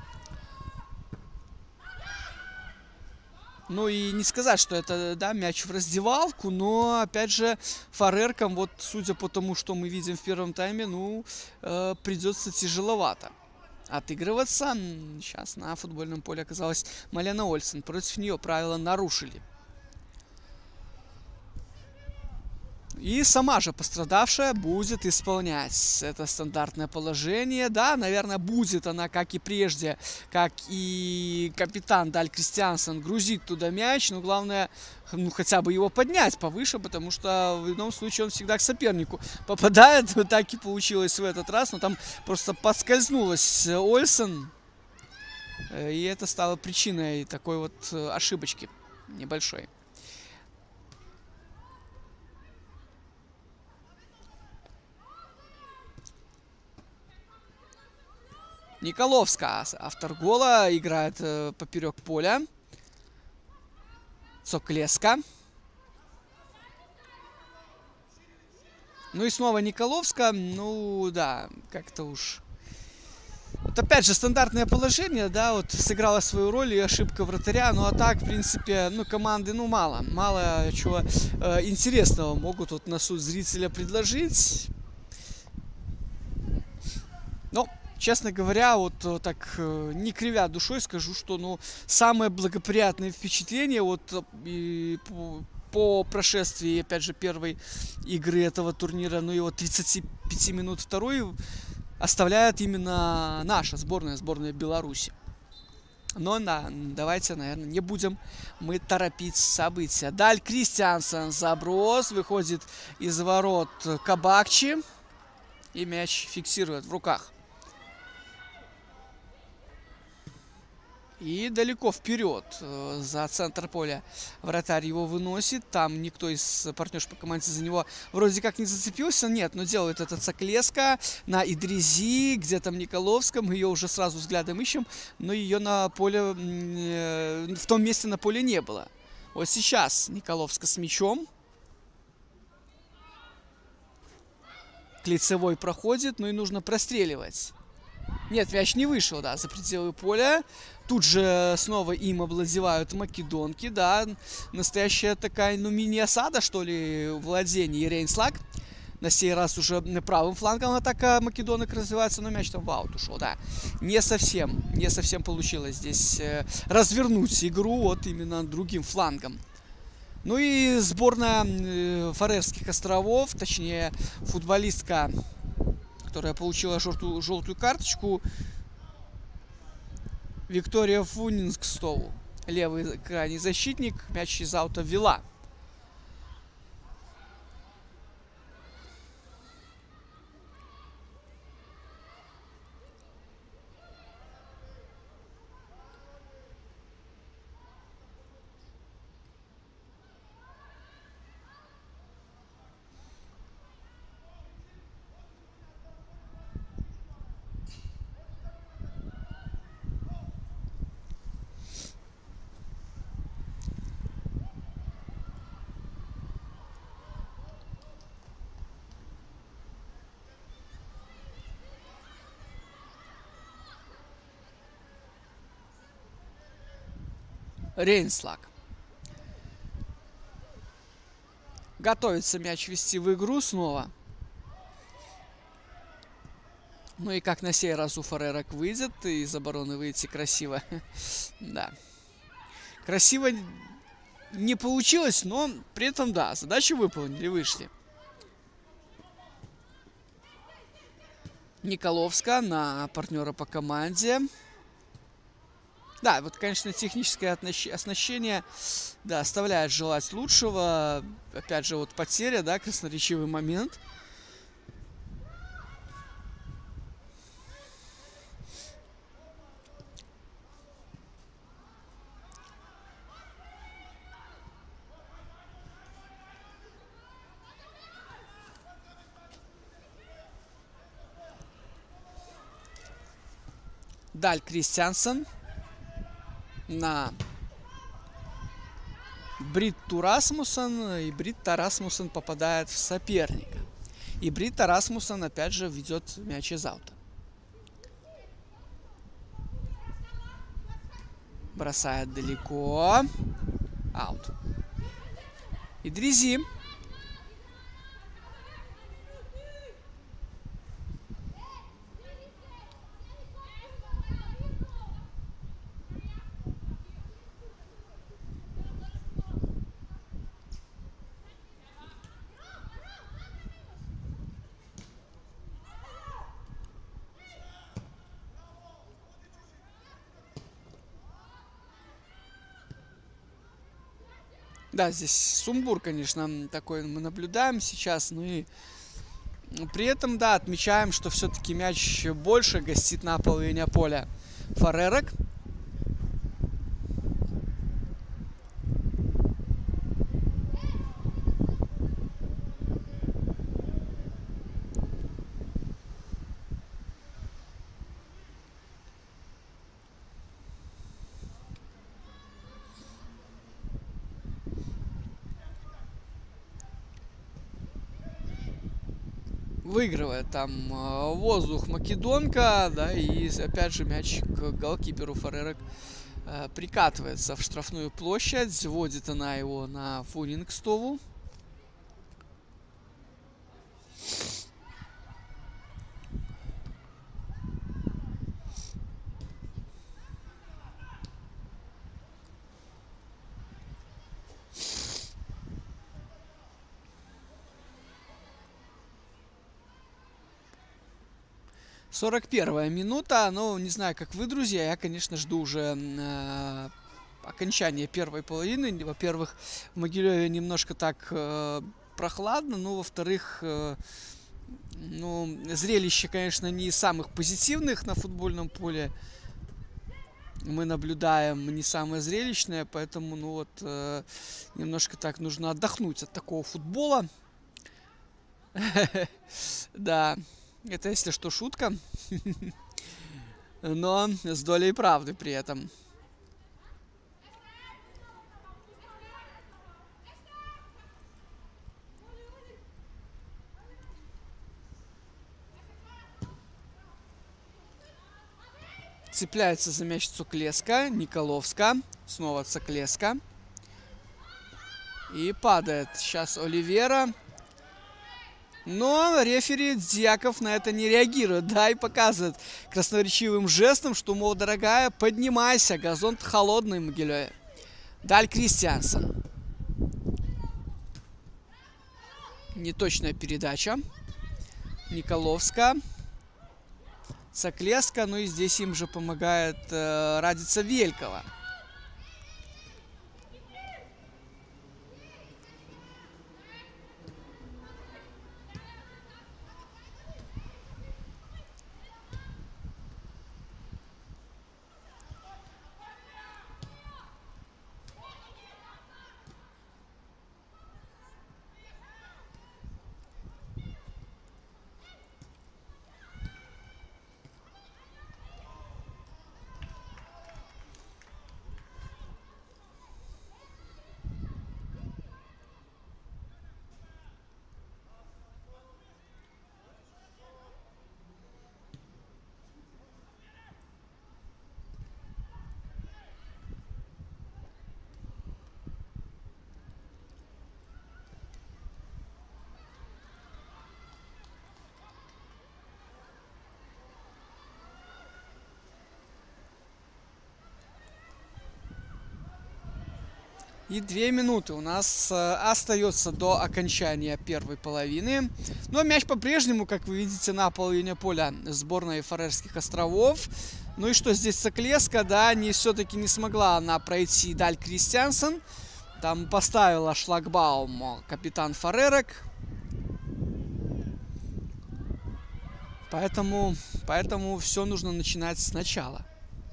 Speaker 2: Ну и не сказать, что это, да, мяч в раздевалку, но, опять же, фареркам, вот, судя по тому, что мы видим в первом тайме, ну, э, придется тяжеловато отыгрываться. Сейчас на футбольном поле оказалась Маляна Ольсен. Против нее правила нарушили. И сама же пострадавшая будет исполнять это стандартное положение. Да, наверное, будет она, как и прежде, как и капитан Даль Кристиансен, грузить туда мяч. Но главное, ну, хотя бы его поднять повыше, потому что в любом случае он всегда к сопернику попадает. Вот так и получилось в этот раз. Но там просто подскользнулась Ольсен. И это стало причиной такой вот ошибочки небольшой. Николовска, автор гола, играет э, поперек поля. Цоклеска. Ну и снова Николовска. Ну да, как-то уж... Вот опять же, стандартное положение, да, вот сыграла свою роль и ошибка вратаря. Ну а так, в принципе, ну команды, ну мало. Мало чего э, интересного могут вот на суд зрителя предложить. Но... Честно говоря, вот, вот так, не кривя душой, скажу, что, ну, самое благоприятное впечатление вот и по, по прошествии, опять же, первой игры этого турнира, ну и вот тридцати пяти минут второй, оставляет именно наша сборная, сборная Беларуси. Но да, давайте, наверное, не будем мы торопить события. Даль Кристиансен, заброс, выходит из ворот Кабакчи и мяч фиксирует в руках. И далеко вперед за центр поля вратарь его выносит. Там никто из партнеров по команде за него вроде как не зацепился. Нет, но делает это Цоклеска на Идризи. Где там Николовска? Мы ее уже сразу взглядом ищем. Но ее на поле, в том месте на поле не было. Вот сейчас Николовска с мячом. К лицевой проходит, но и нужно простреливать. Нет, мяч не вышел, да, за пределы поля. Тут же снова им обладевают македонки, да. Настоящая такая, ну, мини-осада, что ли, владение. Рейнслаг. На сей раз уже правым флангом атака македонок развивается, но мяч там в аут ушел, да. Не совсем, не совсем получилось здесь э, развернуть игру вот именно другим флангом. Ну и сборная э, Фарерских островов, точнее, футболистка, которая получила желтую, желтую карточку, Виктория Фунингстову, левый крайний защитник, мяч из аута ввела. Рейнслаг. Готовится мяч ввести в игру снова. Ну и как на сей раз у Фарерок выйдет, и из обороны выйти красиво. Да. Красиво не получилось, но при этом, да, задачу выполнили, вышли. Николовска на партнера по команде. Да, вот, конечно, техническое оснащение, да, оставляет желать лучшего. Опять же, вот потеря, да, красноречивый момент. Даль Кристиансен на Бритту Расмуссен. И Бритта Расмуссен попадает в соперника. И Бритта Расмуссен опять же ведет мяч из аута. Бросает далеко. Аут. Идризи. Да, здесь сумбур, конечно, такой мы наблюдаем сейчас. Ну и при этом, да, отмечаем, что все-таки мяч больше гостит на половине поля фарерок. Выигрывает там э, воздух македонка, да, и опять же мяч к голкиперу фарерок э, прикатывается в штрафную площадь, вводит она его на Фунингстову. сорок первая минута. Ну, не знаю, как вы, друзья. Я, конечно, жду уже э, окончания первой половины. Во-первых, в Могилеве немножко так э, прохладно. Ну, во-вторых, э, ну, зрелище, конечно, не из самых позитивных на футбольном поле. Мы наблюдаем не самое зрелищное. Поэтому, ну, вот, э, немножко так нужно отдохнуть от такого футбола. Да. Это, если что, шутка, но с долей правды при этом. Цепляется за мяч Цуклеска, Николовска, снова Цуклеска. И падает сейчас Оливера. Но рефери Дьяков на это не реагирует, да, и показывает красноречивым жестом, что, мол, дорогая, поднимайся, газон-то холодный в Могилеве. Даль Кристиансен. Неточная передача. Николовска. Цуклеска, ну и здесь им же помогает э, Радица Велькова. И две минуты у нас э, остается до окончания первой половины. Но мяч по-прежнему, как вы видите, на половине поля сборной Фарерских островов. Ну и что здесь Циклеска, да, не, все-таки не смогла она пройти Даль Кристиансен. Там поставила шлагбаум капитан Фарерок. Поэтому, поэтому все нужно начинать сначала.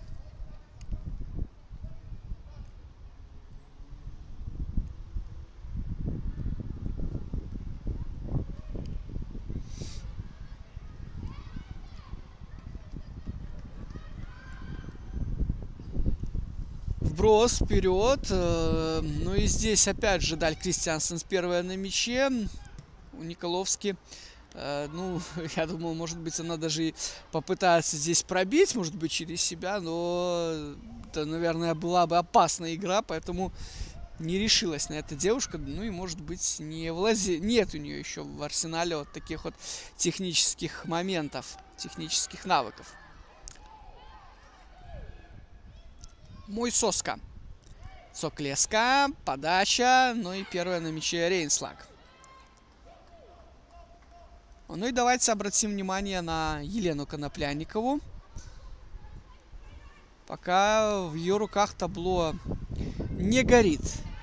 Speaker 2: Вброс вперед. Ну и здесь опять же Даль Кристиансен первая на мяче. У Николовски. Ну, я думал, может быть, она даже и попытается здесь пробить, может быть, через себя. Но это, наверное, была бы опасная игра, поэтому не решилась на это девушка. Ну и, может быть, не владе... нет у нее еще в арсенале вот таких вот технических моментов, технических навыков. Мой соска. Соклеска, подача, ну и первая на мяче Рейнслаг. Ну и давайте обратим внимание на Елену Конопляникову. Пока в ее руках табло не горит.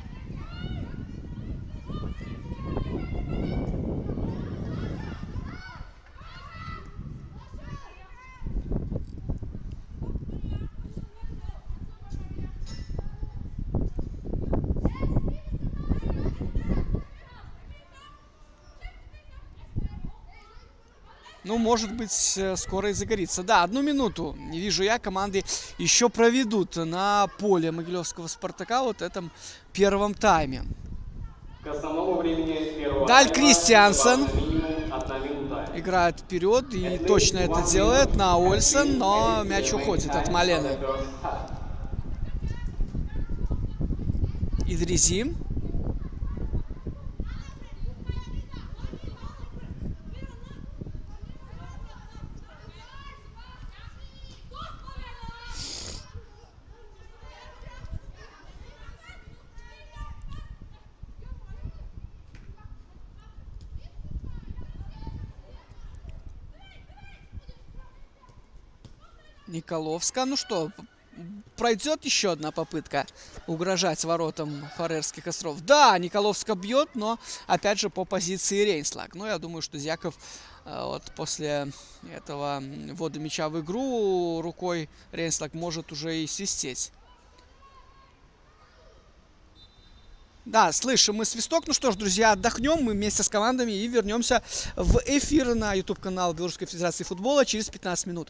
Speaker 2: Ну, может быть, скоро и загорится. Да, одну минуту, не вижу я, команды еще проведут на поле Могилевского Спартака вот этом первом тайме.
Speaker 1: К основному времени первого
Speaker 2: Даль
Speaker 1: тайма
Speaker 2: Кристиансен
Speaker 1: добавлено минимум одна минута.
Speaker 2: играет вперед и точно это делает на Ольсен, но мяч уходит от Малены. Идризи. Николовска. Ну что, пройдет еще одна попытка угрожать воротам Фарерских островов. Да, Николовска бьет, но опять же по позиции Рейнслаг. Но я думаю, что Зяков вот после этого ввода мяча в игру рукой Рейнслаг может уже и свистеть. Да, слышим мы свисток. Ну что ж, друзья, отдохнем мы вместе с командами и вернемся в эфир на YouTube-канал Белорусской Федерации Футбола через пятнадцать минут.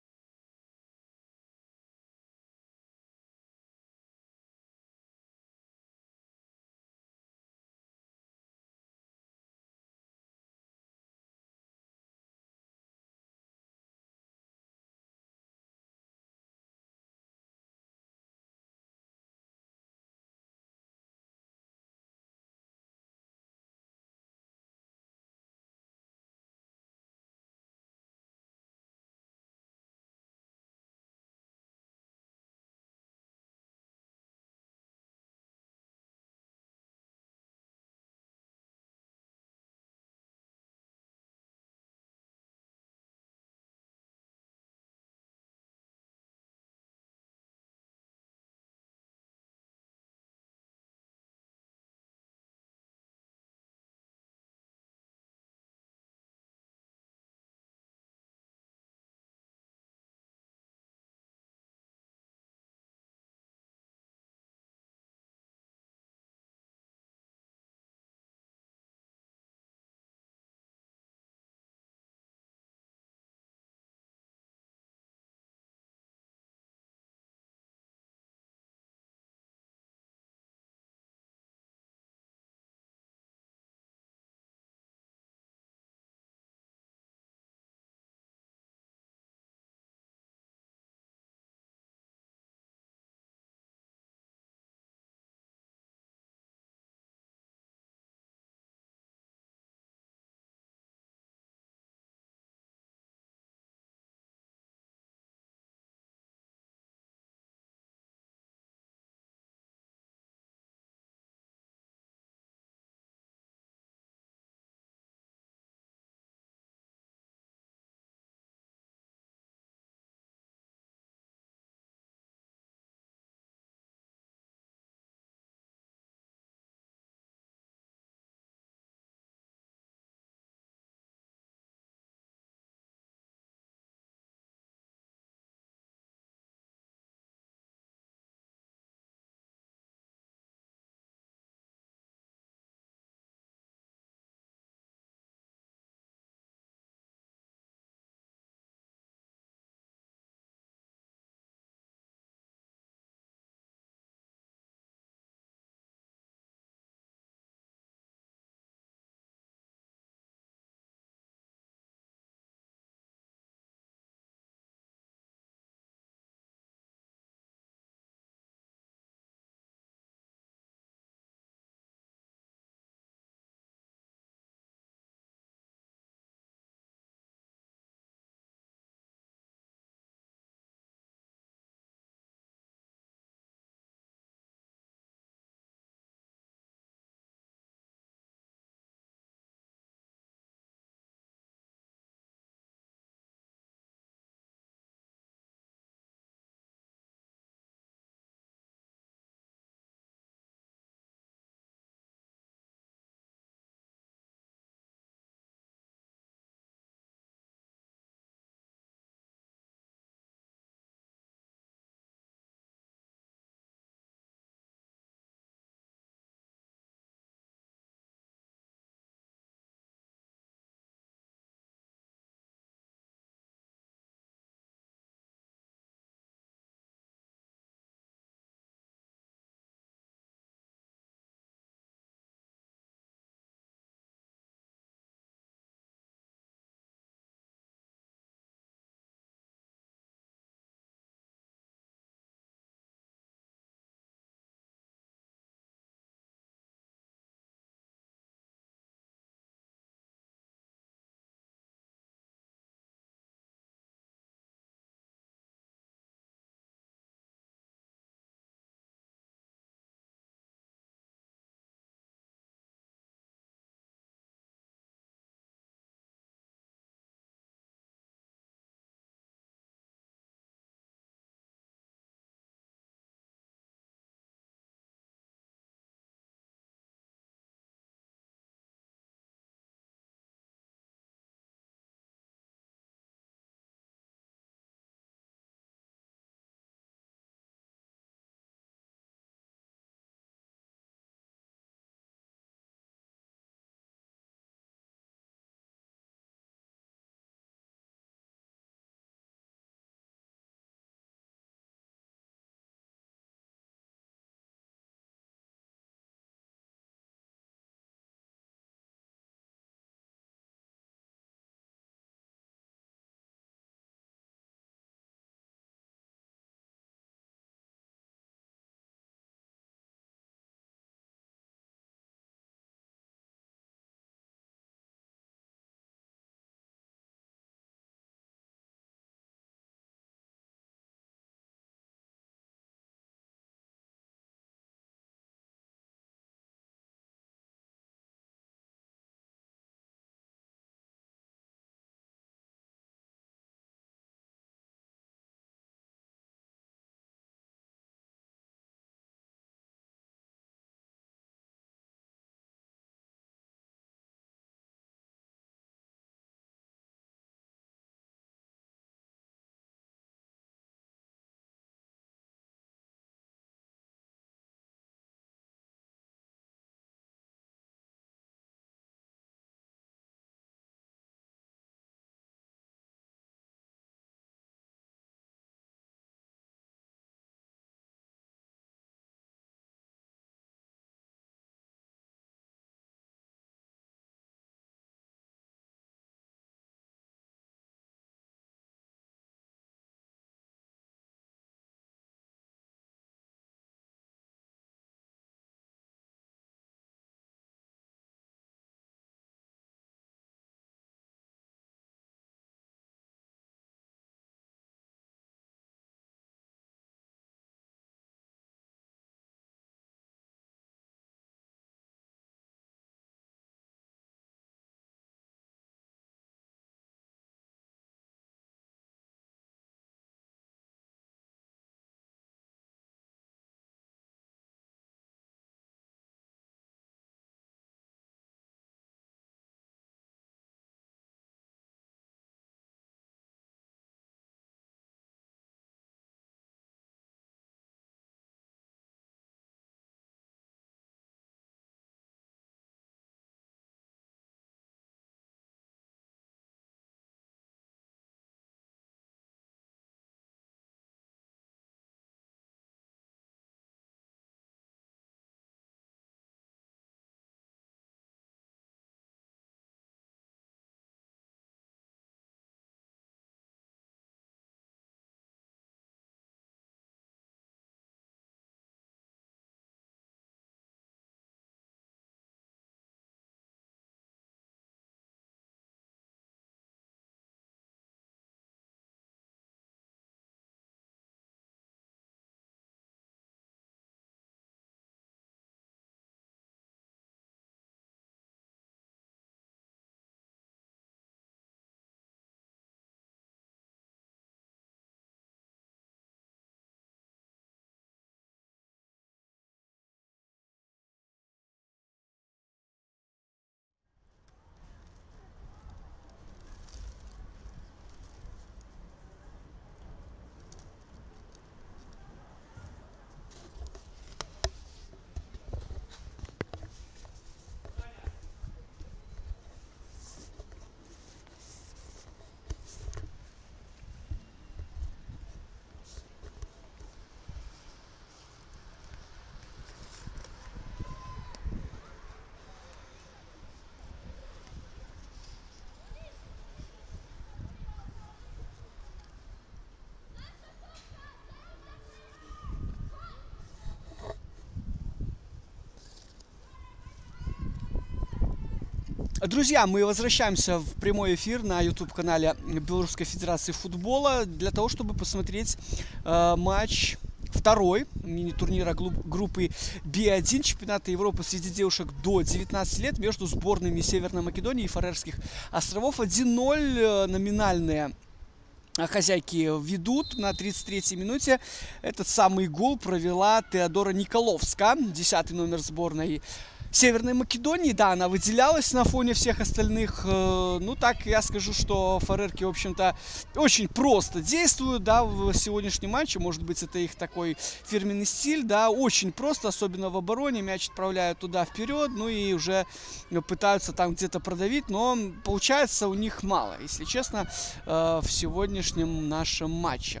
Speaker 2: Друзья, мы возвращаемся в прямой эфир на YouTube-канале Белорусской Федерации Футбола для того, чтобы посмотреть э, матч второй мини-турнира группы би один чемпионата Европы среди девушек до девятнадцати лет между сборными Северной Македонии и Фарерских островов. один ноль номинальные хозяйки ведут на тридцать третьей минуте. Этот самый гол провела Теодора Николовска, десятый номер сборной Северной Македонии. Да, она выделялась на фоне всех остальных. Ну, так я скажу, что фарерки, в общем-то, очень просто действуют, да, в сегодняшнем матче. Может быть, это их такой фирменный стиль, да, очень просто, особенно в обороне. Мяч отправляют туда вперед, ну и уже пытаются там где-то продавить, но получается у них мало, если честно, в сегодняшнем нашем матче.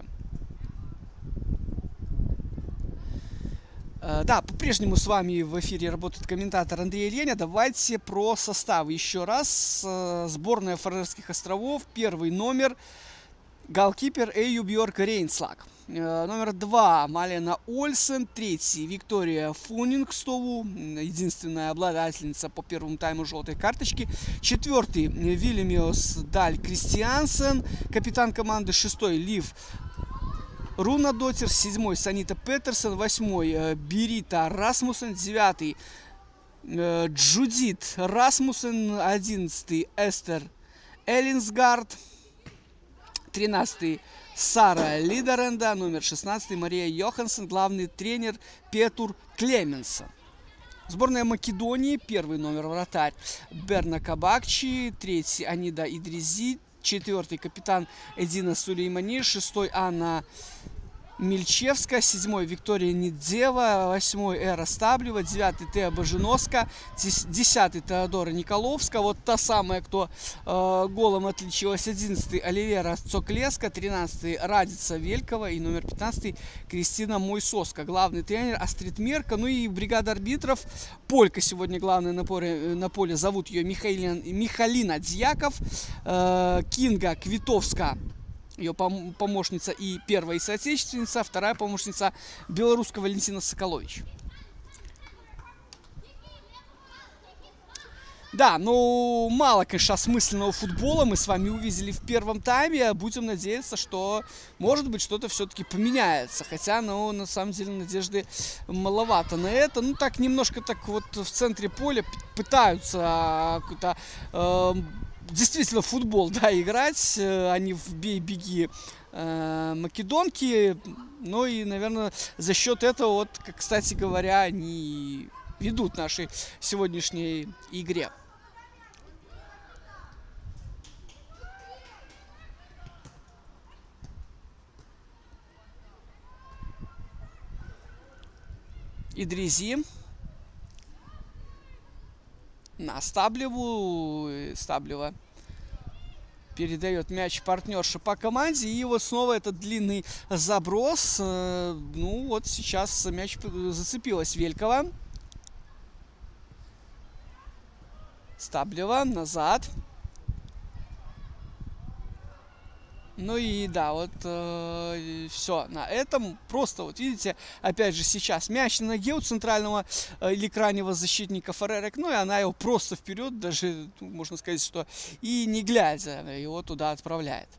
Speaker 2: Да, по-прежнему с вами в эфире работает комментатор Андрей Леня. Давайте про состав еще раз. Сборная Фарерских островов. Первый номер. Голкипер Эйю Бьорк Рейнслаг. Номер два. Малена Ольсен. Третий. Виктория Фунингстову. Единственная обладательница по первому тайму желтой карточки. Четвертый. Вильямиос Даль Кристиансен. Капитан команды. Шестой. Лив Руна Дотер, седьмой Санита Петерсон, восьмой э, Бирита Расмуссен, девятый э, Джудит Расмуссен, одиннадцатый Эстер Эллинсгард, тринадцатый Сара Лидеренда, номер шестнадцатый Мария Йоханссон, главный тренер Петур Клеменсон. Сборная Македонии, первый номер вратарь Берна Кабакчи, третий Анида Идризи, четвертый капитан Эдина Сулеймани, шестой Анна Мильчевская, седьмой Виктория Недзева, восьмой Эра Стаблева, девятый Теа Божиноска, десятый Теодора Николовска, вот та самая, кто э, голом отличилась, одиннадцатый Оливера Цоклеска, тринадцатый Радица Велькова и номер пятнадцатый Кристина Мойсоска. Главный тренер Астрид Мерка, ну и бригада арбитров. Полька сегодня главная на поле, на поле зовут ее Михаилина, Михалина Дьяков, э, Кинга Квитовска, ее пом помощница и первая соотечественница, вторая помощница белорусского Валентина Соколович. Да, ну мало, конечно, осмысленного футбола мы с вами увидели в первом тайме. Будем надеяться, что, может быть, что-то все-таки поменяется. Хотя, ну, на самом деле, надежды маловато на это. Ну, так, немножко так вот в центре поля пытаются какой-то... Э действительно футбол, да, играть, они в бей-беги э, македонки, ну и, наверное, за счет этого, вот, кстати говоря, они ведут нашей сегодняшней игре. Идризи на Стаблеву. Стаблева передает мяч партнерше по команде. И вот снова этот длинный заброс. Ну вот сейчас мяч зацепилась Велькова. Стаблева назад. Ну и да, вот э, все на этом. Просто вот видите, опять же сейчас мяч на ноге у центрального э, или крайнего защитника фарерок. Ну и она его просто вперед, даже ну, можно сказать, что и не глядя его туда отправляет.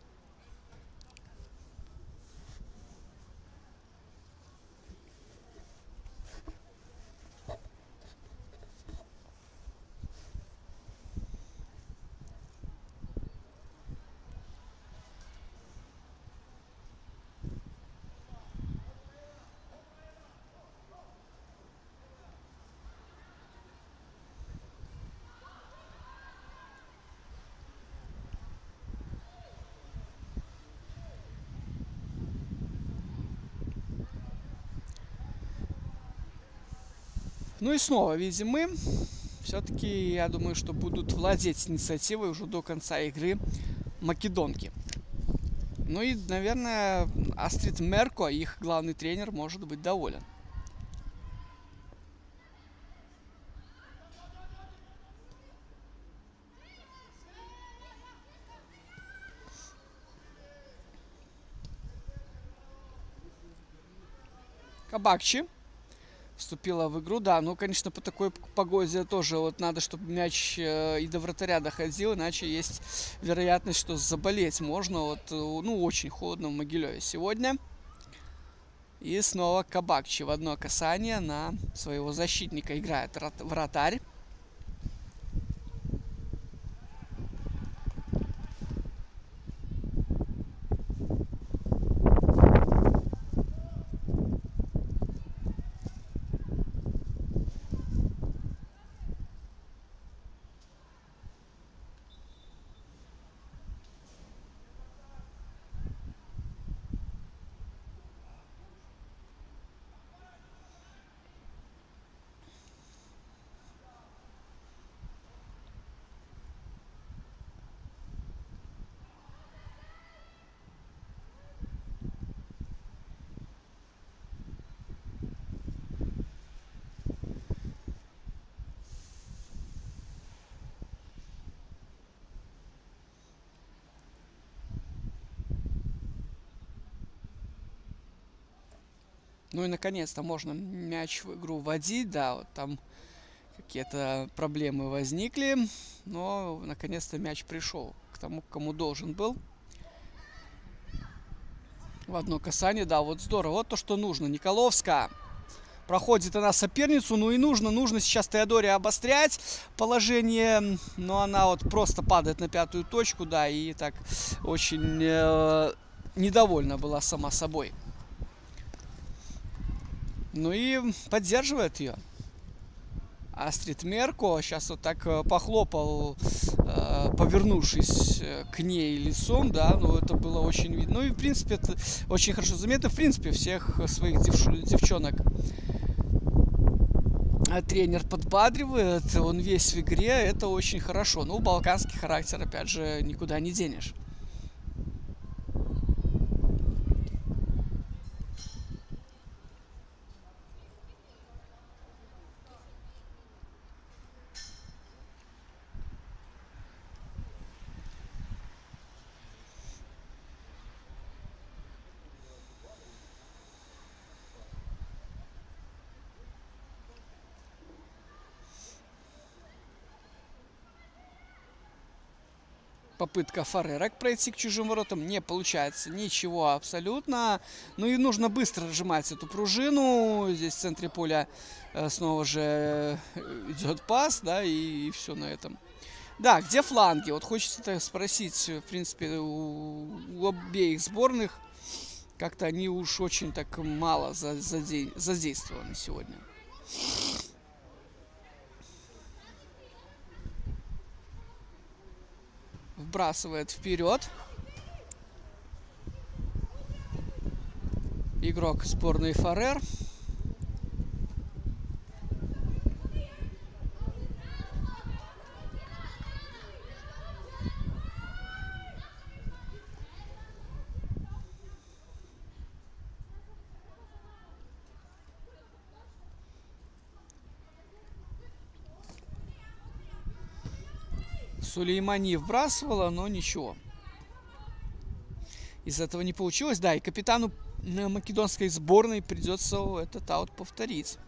Speaker 2: Ну и снова видим мы, все-таки, я думаю, что будут владеть инициативой уже до конца игры македонки. Ну и, наверное, Астрид Мерко, их главный тренер, может быть доволен. Кабакчи вступила в игру. Да, ну, конечно, по такой погоде тоже вот надо, чтобы мяч э, и до вратаря доходил, иначе есть вероятность, что заболеть можно. Вот, э, ну, очень холодно в Могилеве сегодня. И снова Кабакчи в одно касание на своего защитника играет вратарь. Ну и наконец-то можно мяч в игру вводить. Да, вот там какие-то проблемы возникли. Но наконец-то мяч пришел к тому, к кому должен был. В одно касание, да, вот здорово. Вот то, что нужно. Николовская проходит она соперницу. Ну и нужно, нужно сейчас Теодоре обострять положение. Но она вот просто падает на пятую точку, да, и так очень э, недовольна была сама собой. Ну и поддерживает ее Астрид Мерко. Сейчас вот так похлопал, повернувшись к ней лицом, да, ну это было очень видно. Ну и в принципе это очень хорошо заметно. В принципе всех своих девчонок тренер подбадривает, он весь в игре, это очень хорошо. Ну, балканский характер, опять же, никуда не денешь. Попытка Фарерок пройти к чужим воротам не получается ничего абсолютно. Ну и нужно быстро разжимать эту пружину. Здесь в центре поля снова же идет пас, да, и, и все на этом. Да, где фланги? Вот хочется спросить, в принципе, у, у обеих сборных как-то они уж очень так мало задействованы сегодня. Вбрасывает вперед игрок сборной Фарер. Сулеймани вбрасывала, но ничего. Из этого не получилось. Да, и капитану македонской сборной придется этот аут повторить.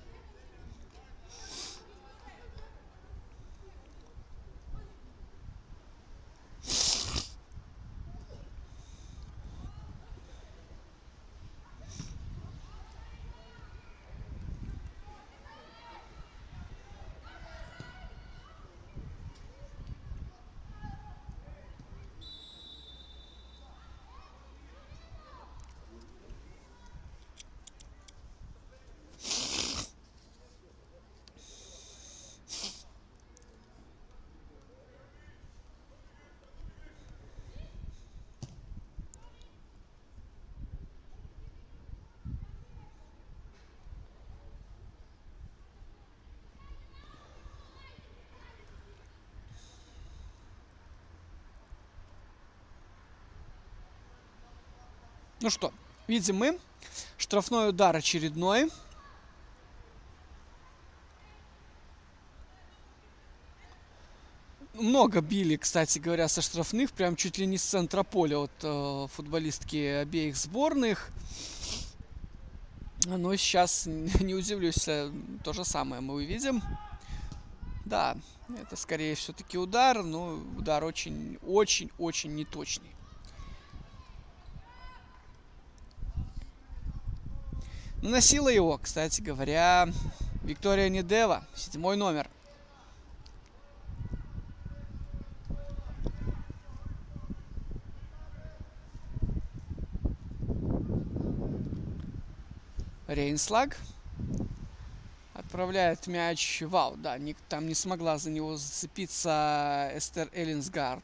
Speaker 2: Ну что, видим мы штрафной удар очередной. Много били, кстати говоря, со штрафных, прям чуть ли не с центра поля вот, э, футболистки обеих сборных. Но сейчас не удивлюсь, то же самое мы увидим. Да, это скорее все-таки удар, но удар очень-очень-очень неточный. Наносила его, кстати говоря, Виктория Недева, седьмой номер. Рейнслаг отправляет мяч в аут. Да, не, там не смогла за него зацепиться Эстер Эллинсгард.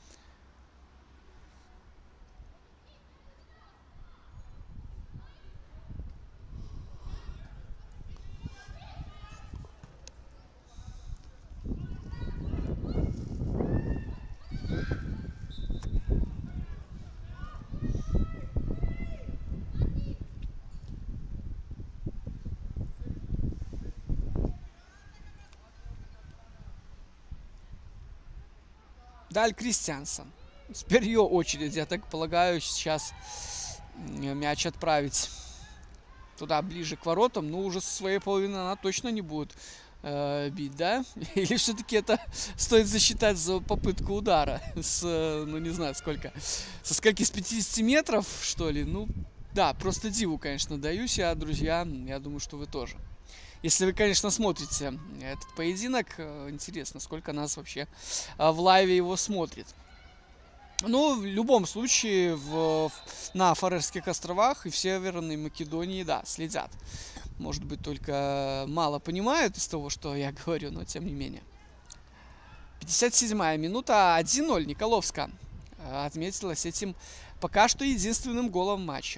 Speaker 2: Даль Кристиансен. Теперь ее очередь, я так полагаю, сейчас мяч отправить туда ближе к воротам. Но уже со своей половины она точно не будет э, бить, да? Или все-таки это стоит засчитать за попытку удара с, ну не знаю сколько, со скольки, с пятидесяти метров, что ли? Ну, да, просто диву, конечно, даюсь я, друзья. Я думаю, что вы тоже. Если вы, конечно, смотрите этот поединок, интересно, сколько нас вообще в лайве его смотрит. Ну, в любом случае, в, на Фарерских островах и в Северной Македонии, да, следят. Может быть, только мало понимают из того, что я говорю, но тем не менее. пятьдесят седьмая минута, один ноль. Николовска отметилась этим пока что единственным голом матча.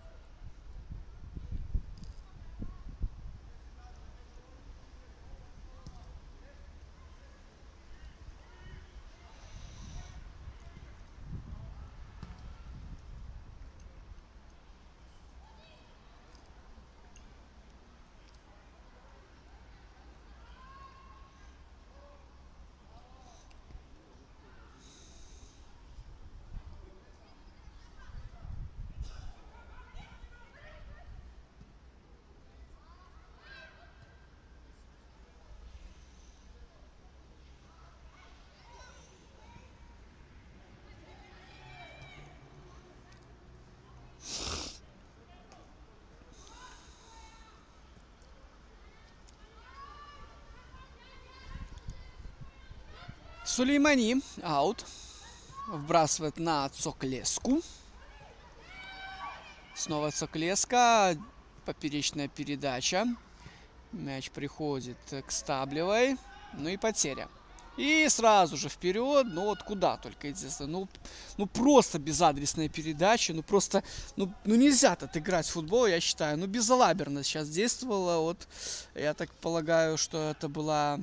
Speaker 2: Сулеймани аут. Вбрасывает на Цоклеску. Снова Цоклеска. Поперечная передача. Мяч приходит к Стаблевой. Ну и потеря. И сразу же вперед. Ну вот куда только, единственное. Ну, ну просто безадресная передача. Ну просто, ну, ну нельзя тут играть в футбол, я считаю. Ну безалаберно сейчас действовала. Вот я так полагаю, что это была...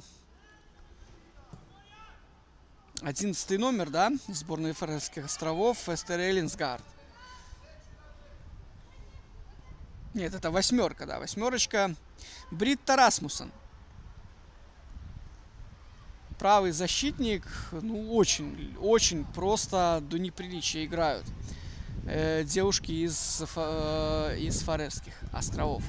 Speaker 2: одиннадцатый номер, да, сборной Фарерских островов, Эстер Эллинсгард. Нет, это восьмерка, да, восьмерочка. Бритта Расмуссен. Правый защитник, ну, очень, очень просто до неприличия играют э, девушки из, э, из Фарерских островов.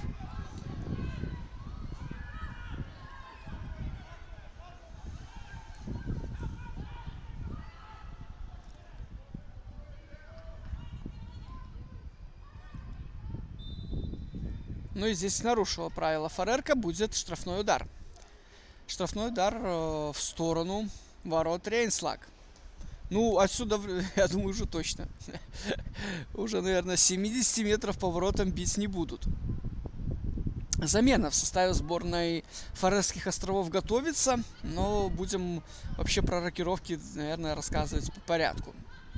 Speaker 2: Ну и здесь нарушила правила Фарерка, будет штрафной удар. Штрафной удар э, в сторону ворот Рейнслаг. Ну, отсюда, я думаю, уже точно. Уже, наверное, с семидесяти метров по воротам бить не будут. Замена в составе сборной Фарерских островов готовится. Но будем вообще про рокировки, наверное, рассказывать по порядку.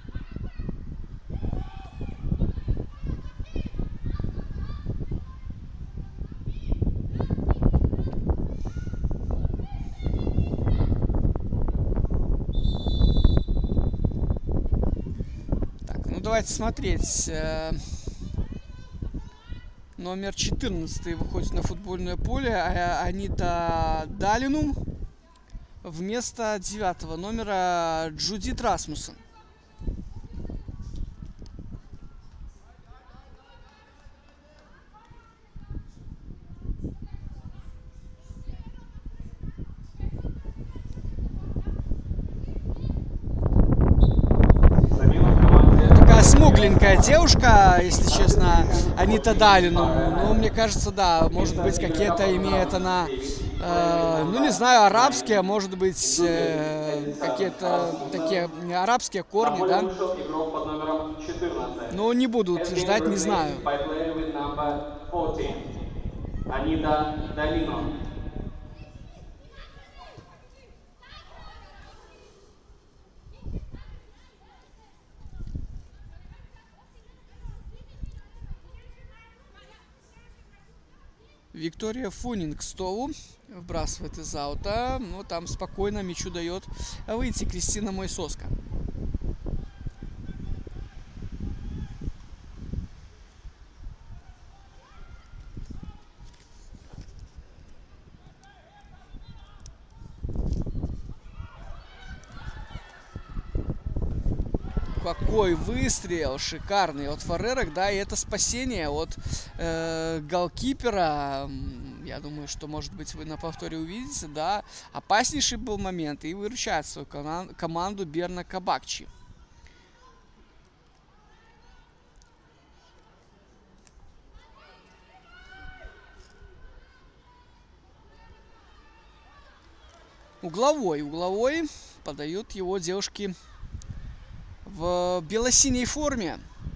Speaker 2: Давайте смотреть. Номер четырнадцатый выходит на футбольное поле. Анита Далинум вместо девятого номера Джудит Расмуссен. кругленькая девушка, если честно, Анита Далину. Ну, мне кажется, да, может быть, какие-то имеет она, э, ну, не знаю, арабские, а может быть, э, какие-то такие арабские корни,
Speaker 1: На поле
Speaker 2: да.
Speaker 1: вышел игрок под номером четырнадцать.
Speaker 2: Но не буду утверждать, не знаю.
Speaker 1: By player with number fourteen, Анита Далино.
Speaker 2: Виктория Фунин к столу. Вбрасывает из аута. Ну, там спокойно мячу дает выйти Кристина Мойсоска. Какой выстрел шикарный от Фаррерок, да, и это спасение от э, голкипера. Я думаю, что, может быть, вы на повторе увидите, да. Опаснейший был момент, и выручает свою команду Берна Кабакчи. Угловой, угловой подают его девушки в бело-синей форме.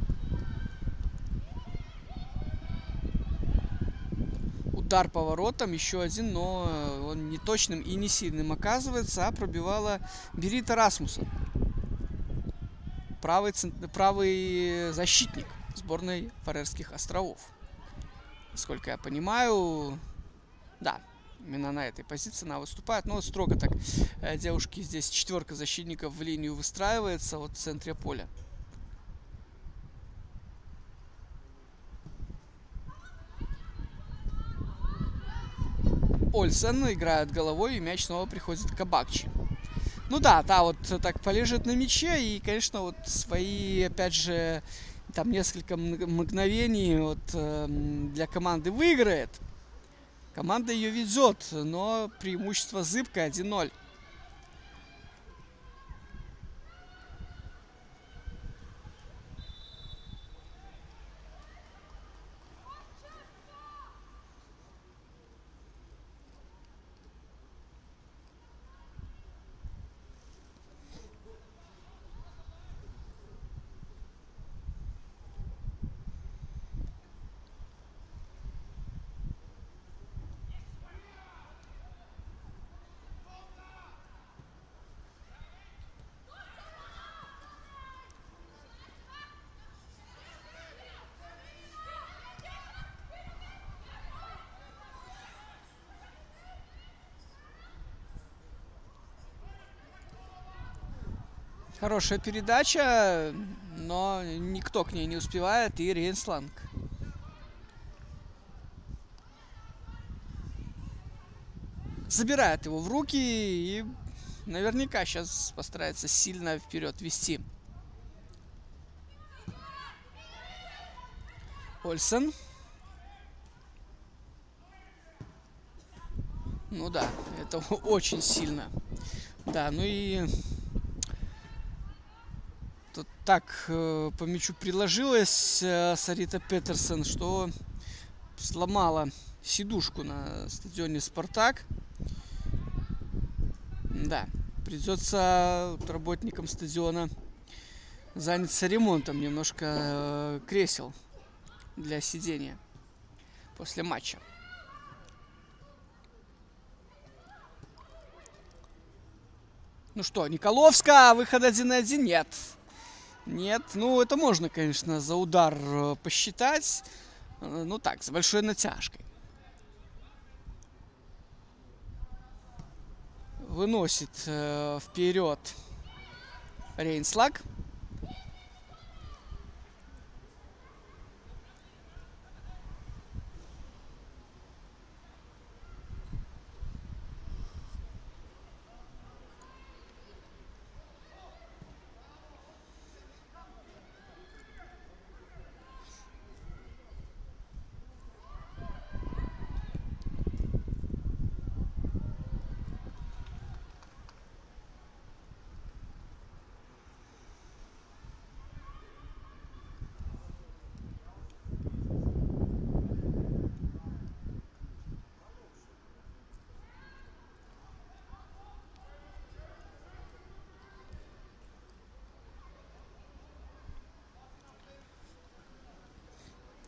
Speaker 2: Удар поворотом, еще один, но он не точным и не сильным оказывается, а пробивала Берита Расмуссен. Правый, правый защитник сборной Фарерских островов. Насколько я понимаю, да, именно на этой позиции она выступает. Но строго так девушки, здесь четверка защитников в линию выстраивается вот в центре поля. Ольсен играет головой, и мяч снова приходит к Кабакчи. Ну да, да, вот так полежит на мяче, и, конечно, вот свои, опять же, там несколько мгновений вот, э, для команды выиграет. Команда ее ведет, но преимущество зыбкое один ноль. Хорошая передача, но никто к ней не успевает, и Рейнсланг. Забирает его в руки и наверняка сейчас постарается сильно вперед вести. Ольсен. Ну да, это очень сильно. Да, ну и... Тут так э, по мячу приложилась э, Сарита Петерсон, что сломала сидушку на стадионе «Спартак». Да, придется работникам стадиона заняться ремонтом немножко э, кресел для сидения после матча. Ну что, Николовска, выход один на один? Нет. Нет, ну это можно, конечно, за удар посчитать. Ну так, с большой натяжкой. Выносит э, вперед Рейнслаг.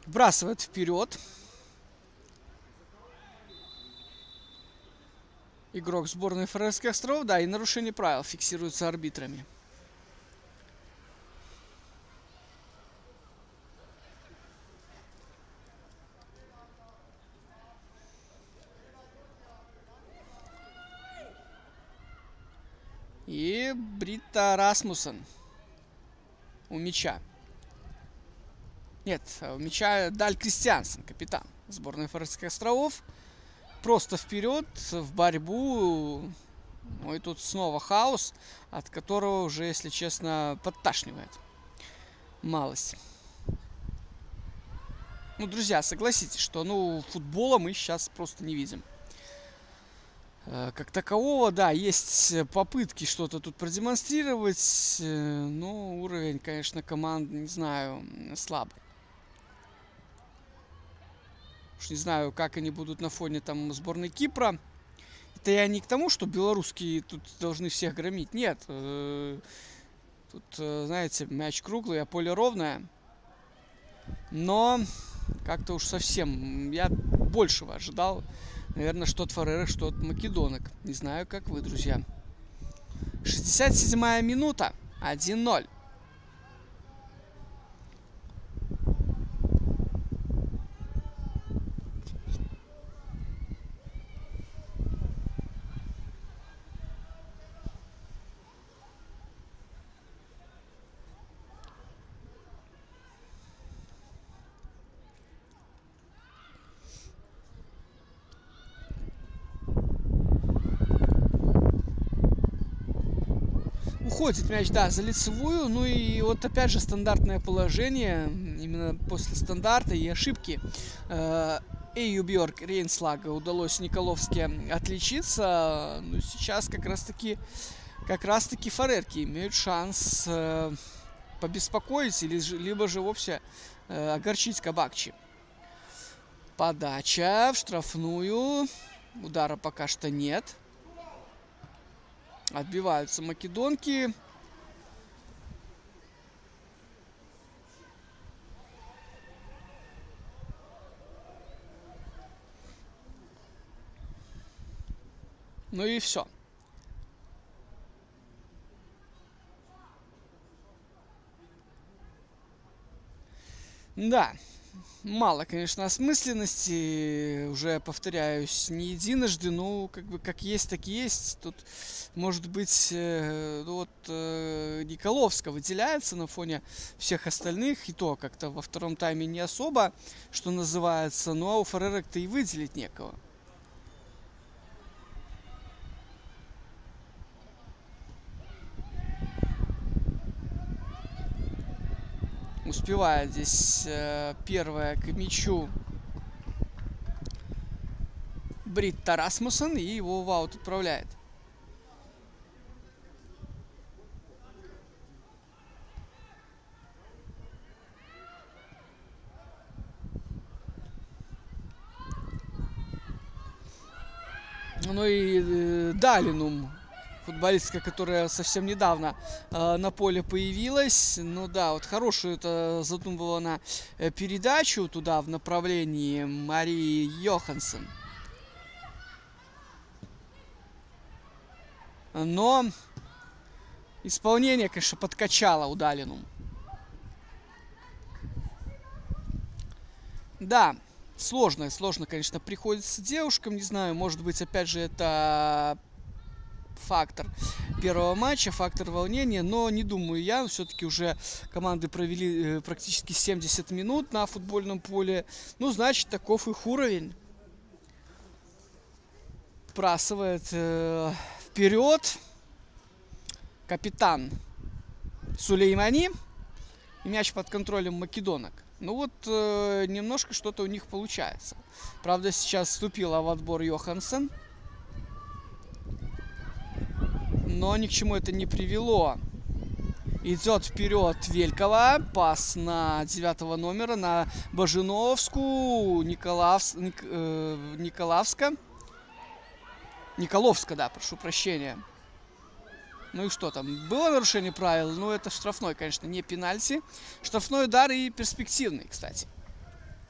Speaker 2: Вбрасывает вперед. Игрок сборной Фарерских островов. Да, и нарушение правил фиксируется арбитрами. И Бритта Расмуссен у мяча. Нет, у мяча Даль Кристиансен, капитан сборной Фарерских островов. Просто вперед в борьбу. Ну и тут снова хаос, от которого уже, если честно, подташнивает. Малость. Ну, друзья, согласитесь, что ну, футбола мы сейчас просто не видим. Как такового, да, есть попытки что-то тут продемонстрировать, но уровень, конечно, команд, не знаю, слабый. Уж не знаю, как они будут на фоне там сборной Кипра. Это я не к тому, что белорусские тут должны всех громить. Нет, тут, знаете, мяч круглый, а поле ровное. Но как-то уж совсем я большего ожидал. Наверное, что от фареров, что от македонок. Не знаю, как вы, друзья. шестьдесят седьмая минута. один ноль. Уходит мяч, да, за лицевую. Ну и вот опять же стандартное положение. Именно после стандарта и ошибки Эйю Бьорк Рейнслага удалось Николовске отличиться. Ну, сейчас как раз таки как раз таки фарерки имеют шанс э, побеспокоить или либо же вовсе э, огорчить Кабакчи. Подача в штрафную. Удара пока что нет. Отбиваются македонки. Ну и все. Да. Мало, конечно, осмысленности, уже повторяюсь, не единожды, но как бы как есть, так и есть. Тут, может быть, э, вот э, Николовска выделяется на фоне всех остальных, и то как-то во втором тайме не особо, что называется, ну а у фарерок-то и выделить некого. Успевает здесь э, первая к мячу Бритта Расмуссен, и его в аут отправляет. Ну и э, Далинум. Футболистка, которая совсем недавно э, на поле появилась. Ну да, вот хорошую это задумывала она э, передачу туда в направлении Марии Йоханссон. Но исполнение, конечно, подкачало у Далину. Да, сложно, сложно, конечно, приходится девушкам. Не знаю, может быть, опять же, это фактор первого матча, фактор волнения, но не думаю я, все-таки уже команды провели практически семьдесят минут на футбольном поле, ну, значит, таков их уровень. Вбрасывает э, вперед капитан Сулеймани, и мяч под контролем македонок. Ну вот, э, немножко что-то у них получается. Правда, сейчас вступила в отбор Йоханссон, но ни к чему это не привело. Идет вперед Велькова. Пас на девятого номера, на Бажиновскую. Николавс... Ник... э... Николавска. Николовска, да, прошу прощения. Ну и что там? Было нарушение правил? Ну, это штрафной, конечно, не пенальти. Штрафной удар и перспективный, кстати.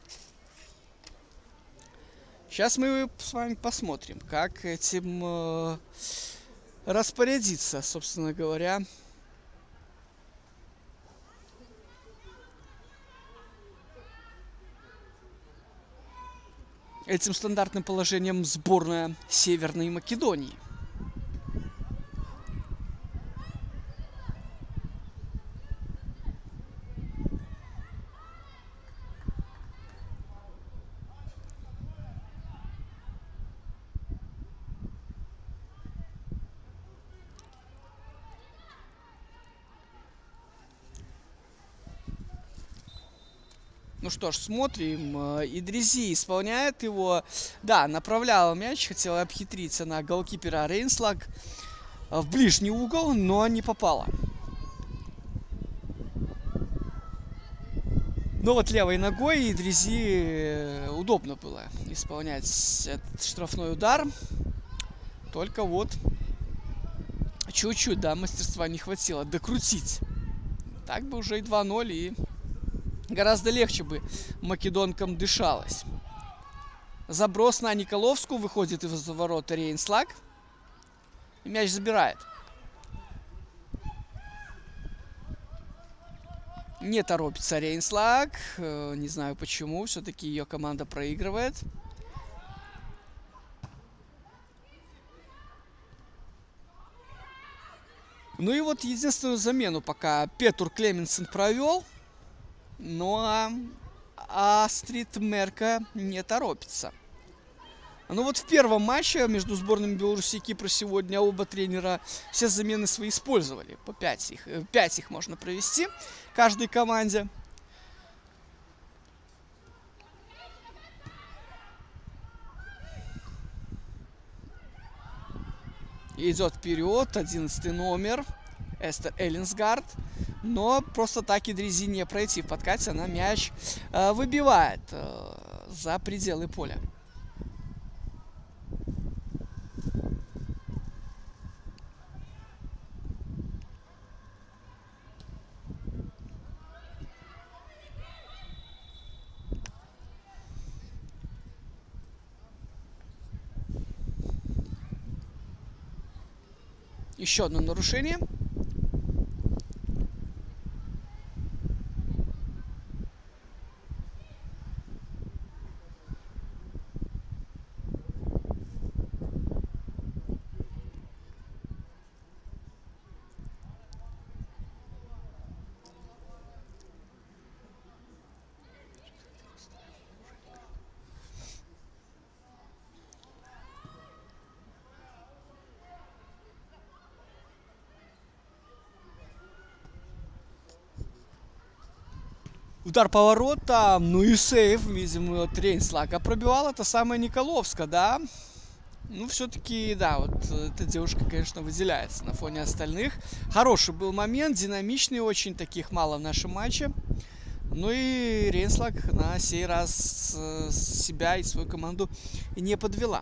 Speaker 2: Сейчас мы с вами посмотрим, как этим э, распорядиться, собственно говоря. Этим стандартным положением сборная Северной Македонии. Ну что ж, смотрим. Идризи исполняет его. Да, направлял мяч, хотел обхитриться на голкипера Рейнслаг в ближний угол, но не попало. Но вот левой ногой Идризи удобно было исполнять этот штрафной удар. Только вот чуть-чуть, да, мастерства не хватило докрутить. Так бы уже и два ноль, и гораздо легче бы македонкам дышалось. Заброс на Николовскую, выходит из ворота Рейнслаг. И мяч забирает. Не торопится Рейнслаг. Не знаю почему. Все-таки ее команда проигрывает. Ну и вот единственную замену пока Петур Клеменсен провел. Но Астрид Мерка не торопится. Ну вот в первом матче между сборными Беларуси и Кипра сегодня оба тренера все замены свои использовали. По пять их, пять их можно провести каждой команде. Идет вперед одиннадцатый номер Эстер Эллинсгард. Но просто так Идризи не пройти. В подкате она мяч э, выбивает э, за пределы поля. Еще одно нарушение. Удар поворота, ну и сейв, видимо, от Рейнслага пробивала та самая Николовска, да? Ну, все-таки, да, вот эта девушка, конечно, выделяется на фоне остальных. Хороший был момент, динамичный очень, таких мало в нашем матче. Ну и Рейнслаг на сей раз себя и свою команду не подвела.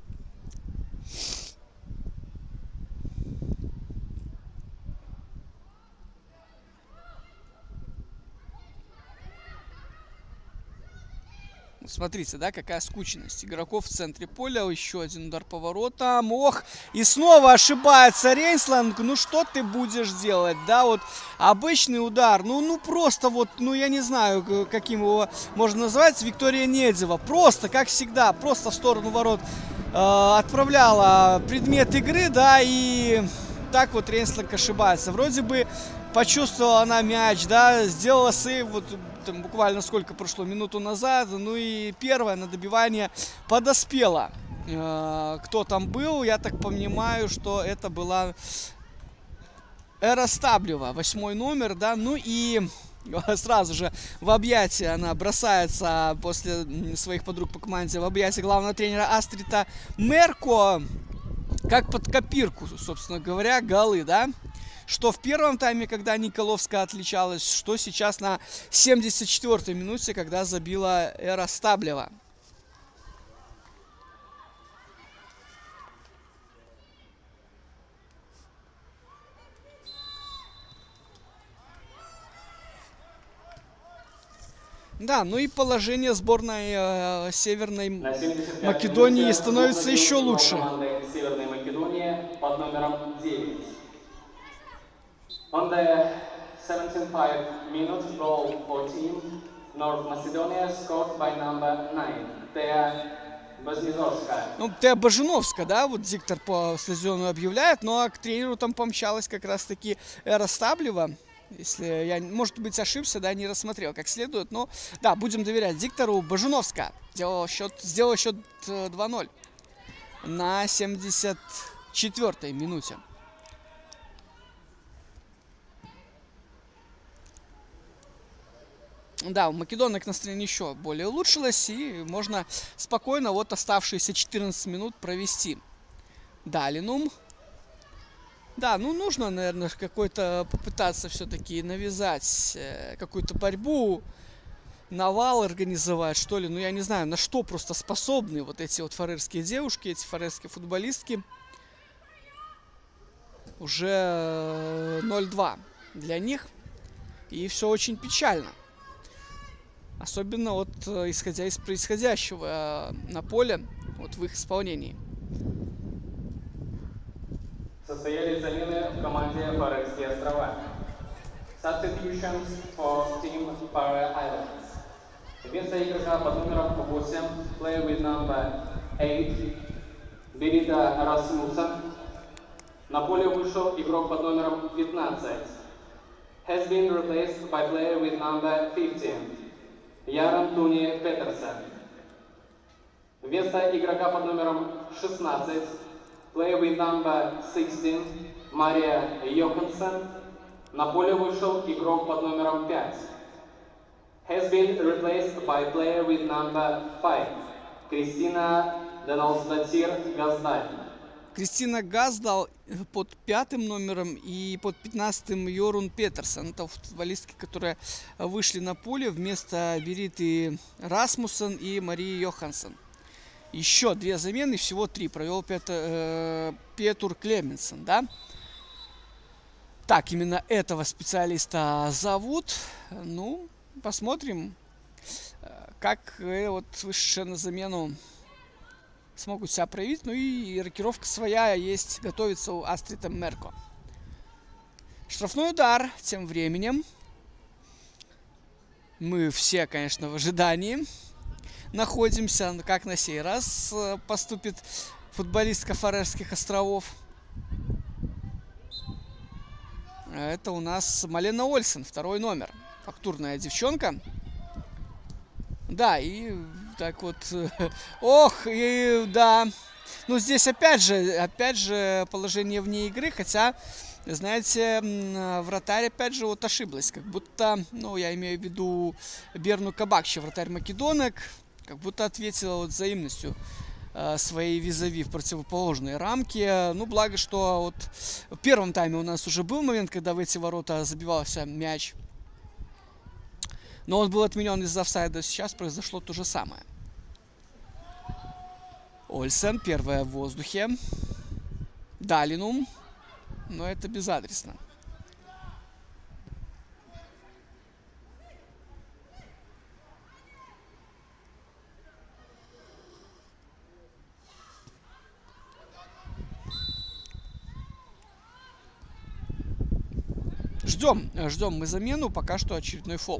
Speaker 2: Смотрите, да, какая скучность игроков в центре поля. Еще один удар поворотом. Ох, и снова ошибается Рейнслаг. Ну, что ты будешь делать, да, вот обычный удар. Ну, ну, просто вот, ну, я не знаю, каким его можно назвать. Виктория Недзева. Просто, как всегда, просто в сторону ворот э, отправляла предмет игры, да, и так вот Рейнслаг ошибается. Вроде бы почувствовала она мяч, да, сделала сейв, вот там буквально сколько прошло, минуту назад. Ну и первое на добивание подоспела. Э, кто там был, я так понимаю, что это была Эра Стаблева, восьмой номер, да, ну и сразу же в объятия она бросается после своих подруг по команде, в объятия главного тренера Астрита Мерко, как под копирку, собственно говоря, голы, да. Что в первом тайме, когда Николовская отличалась, что сейчас на семьдесят четвёртой минуте, когда забила Эра Стаблева. Да, ну и положение сборной э, Северной
Speaker 1: На семьдесят пятой
Speaker 2: Македонии
Speaker 1: минуте
Speaker 2: становится
Speaker 1: забил
Speaker 2: еще
Speaker 1: игрок
Speaker 2: лучше.
Speaker 1: команды Северной Македонии под номером девять. On the seventy-fifth minute, goal for team North Macedonia scored by number nine, Теа Божнизорская.
Speaker 2: Ну, Теа Божиновска, да, вот диктор по стадиону объявляет, ну а к тренеру там помчалась как раз-таки Эра Стаблева. Если я, может быть, ошибся, да, не рассмотрел как следует, но да, будем доверять диктору. Божиновска сделал счет, сделал счет два ноль на семьдесят четвёртой минуте. Да, у македонок настроение еще более улучшилось, и можно спокойно вот оставшиеся четырнадцать минут провести. Далинум. Да, ну нужно, наверное, какой-то попытаться все-таки навязать э, какую-то борьбу, навал организовать, что ли. Ну, я не знаю, на что просто способны вот эти вот фарерские девушки, эти фарерские футболистки. Уже ноль два для них, и все очень печально. Особенно вот исходя из происходящего на поле, вот в их исполнении.
Speaker 1: Состоялись замены в команде Фарерские острова. Substitutions for team Faroe Islands. Вместо игрока под номером восемь, player with number eight, Берита Расмуссен, на поле вышел игрок под номером пятнадцать. Has been replaced by player with number fifteen, Яран Туни Петерсен. Вместо игрока под номером шестнадцать, player with number sixteen, Мария Йоханссон, на поле вышел игрок под номером пять. Has been replaced by player with number five, Кристина Деналсдатир Газдаль.
Speaker 2: Кристина Газдал под пятым номером и под пятнадцатым Йорун Петерсон. Это футболистки, которые вышли на поле вместо Бериты Расмуссен и Марии Йоханссон. Еще две замены, всего три провел Петр, э, Петур Клеменсон, да? Так, именно этого специалиста зовут. Ну, посмотрим, как э, вот вышедшие на замену смогут себя проявить. Ну и рокировка своя есть, готовится у Астрита Мерко. Штрафной удар тем временем. Мы все, конечно, в ожидании находимся, как на сей раз поступит футболистка Фарерских островов. Это у нас Малена Ольсен, второй номер. Фактурная девчонка. Да, и так вот, ох, и да. Ну, здесь опять же, опять же положение вне игры, хотя, знаете, вратарь опять же вот ошиблась. Как будто, ну, я имею в виду Берну Кабакчи, вратарь македонок, как будто ответила вот взаимностью э, своей визави в противоположной рамке. Ну, благо, что вот в первом тайме у нас уже был момент, когда в эти ворота забивался мяч. Но он был отменен из-за офсайда. Сейчас произошло то же самое. Ольсен, первая в воздухе. Далинум. Но это безадресно. Ждем, ждем мы замену. Пока что очередной фол.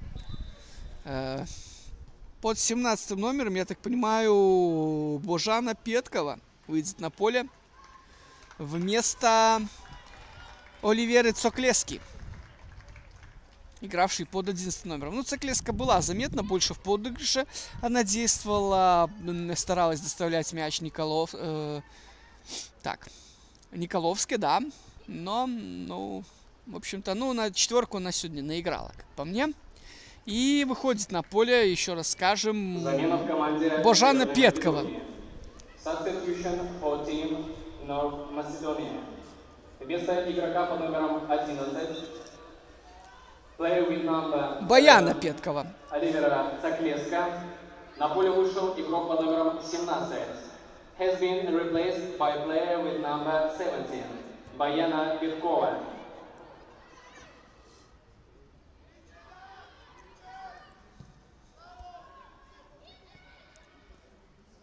Speaker 2: Под семнадцатым номером, я так понимаю, Божана Петкова выйдет на поле вместо Оливеры Цоклески, игравший под одиннадцатым номером. Ну, Цоклеска была заметна больше в подыгрыше. Она действовала, старалась доставлять мяч Николов... Э, так, Николовской, да. Но, ну, в общем-то, ну, на четверку она сегодня наиграла, как по мне. И выходит на поле, еще раз скажем, Божана Петкова.
Speaker 1: Вместо игрока под номером одиннадцать,
Speaker 2: Баяна Петкова.
Speaker 1: Оливера Цоклеска. На поле вышел игрок под номером семнадцать. Has been replaced by player with number seventeen, Баяна Петкова.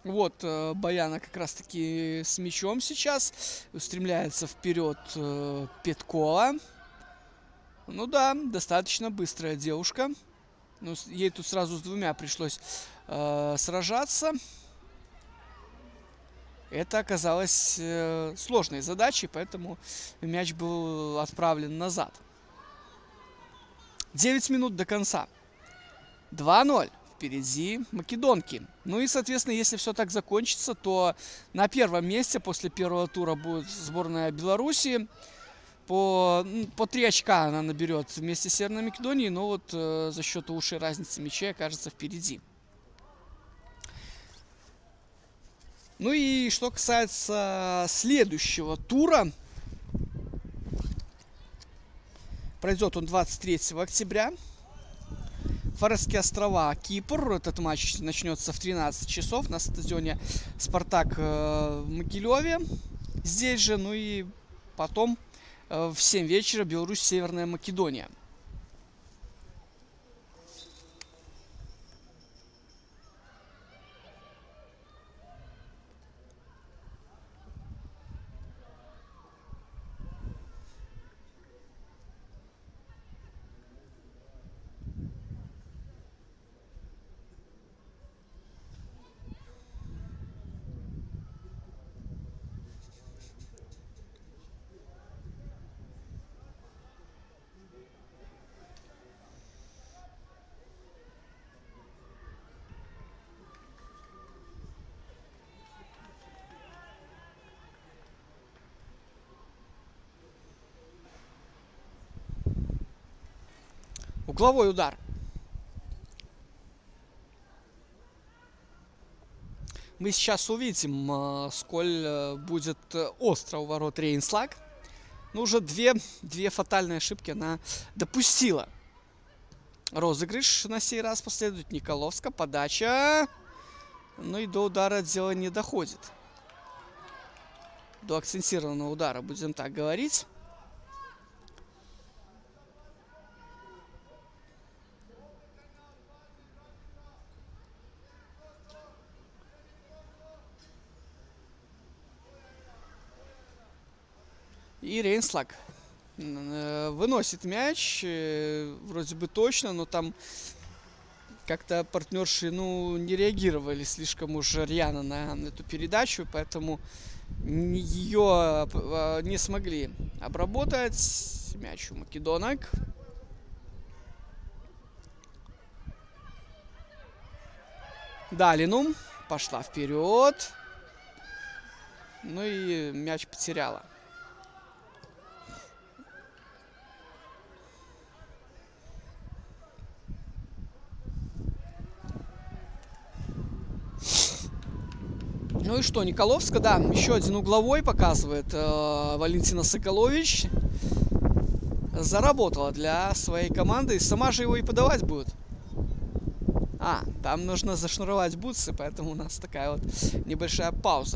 Speaker 2: Вот э, Баяна как раз таки с мячом сейчас. Устремляется вперед э, Петкова. Ну да, достаточно быстрая девушка. Ну, ей тут сразу с двумя пришлось э, сражаться. Это оказалось э, сложной задачей, поэтому мяч был отправлен назад. девять минут до конца. два ноль. Впереди македонки. Ну и, соответственно, если все так закончится, то на первом месте после первого тура будет сборная Беларуси. По, по три очка она наберет вместе с Северной Македонией, но вот э, за счет ушей разницы мячей окажется впереди. Ну и что касается следующего тура. Пройдет он двадцать третьего октября. Фарерские острова, Кипр. Этот матч начнется в тринадцать часов на стадионе «Спартак» в Могилеве. Здесь же, ну и потом в семь вечера Беларусь, Северная Македония. Угловой удар. Мы сейчас увидим, сколь будет остро у ворот Рейнслаг. Ну, уже две, две фатальные ошибки она допустила. Розыгрыш на сей раз последует. Николовска. Подача. Ну и до удара дело не доходит. До акцентированного удара, будем так говорить. И Рейнслаг выносит мяч, вроде бы точно, но там как-то партнерши, ну, не реагировали слишком уж рьяно на эту передачу, поэтому ее не смогли обработать. Мяч у македонок. Далину пошла вперед. Ну и мяч потеряла. Ну и что, Николовска, да, еще один угловой показывает э, Валентина Соколович. Заработала для своей команды, и сама же его и подавать будет. А, там нужно зашнуровать бутсы, поэтому у нас такая вот небольшая пауза.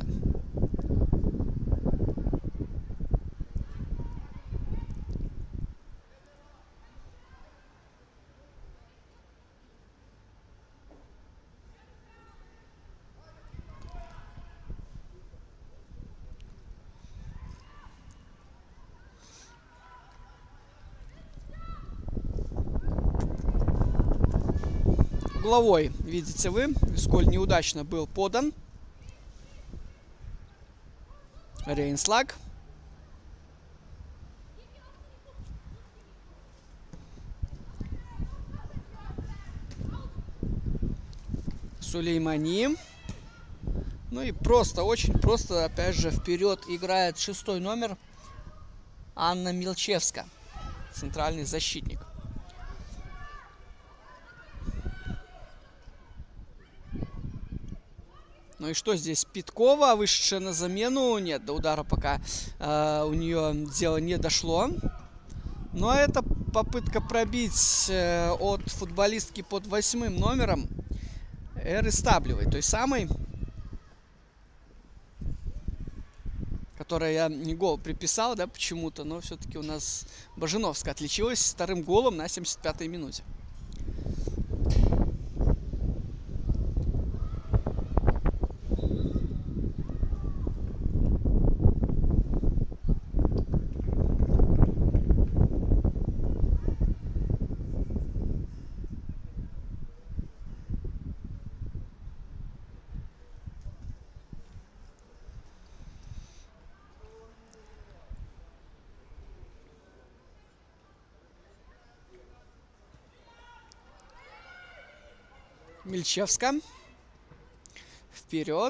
Speaker 2: Угловой, видите вы, сколь неудачно был подан. Рейнслаг. Сулеймани. Ну и просто, очень просто, опять же, вперед играет шестой номер Анна Милчевска, центральный защитник. Ну и что здесь? Петкова, вышедшая на замену. Нет, до удара пока э, у нее дело не дошло. Но это попытка пробить э, от футболистки под восьмым номером Эры Стаблевой, той самой, которой я не гол приписал, да, почему-то, но все-таки у нас Баженовская отличилась вторым голом на семьдесят пятой минуте. Мельчевска. Вперед.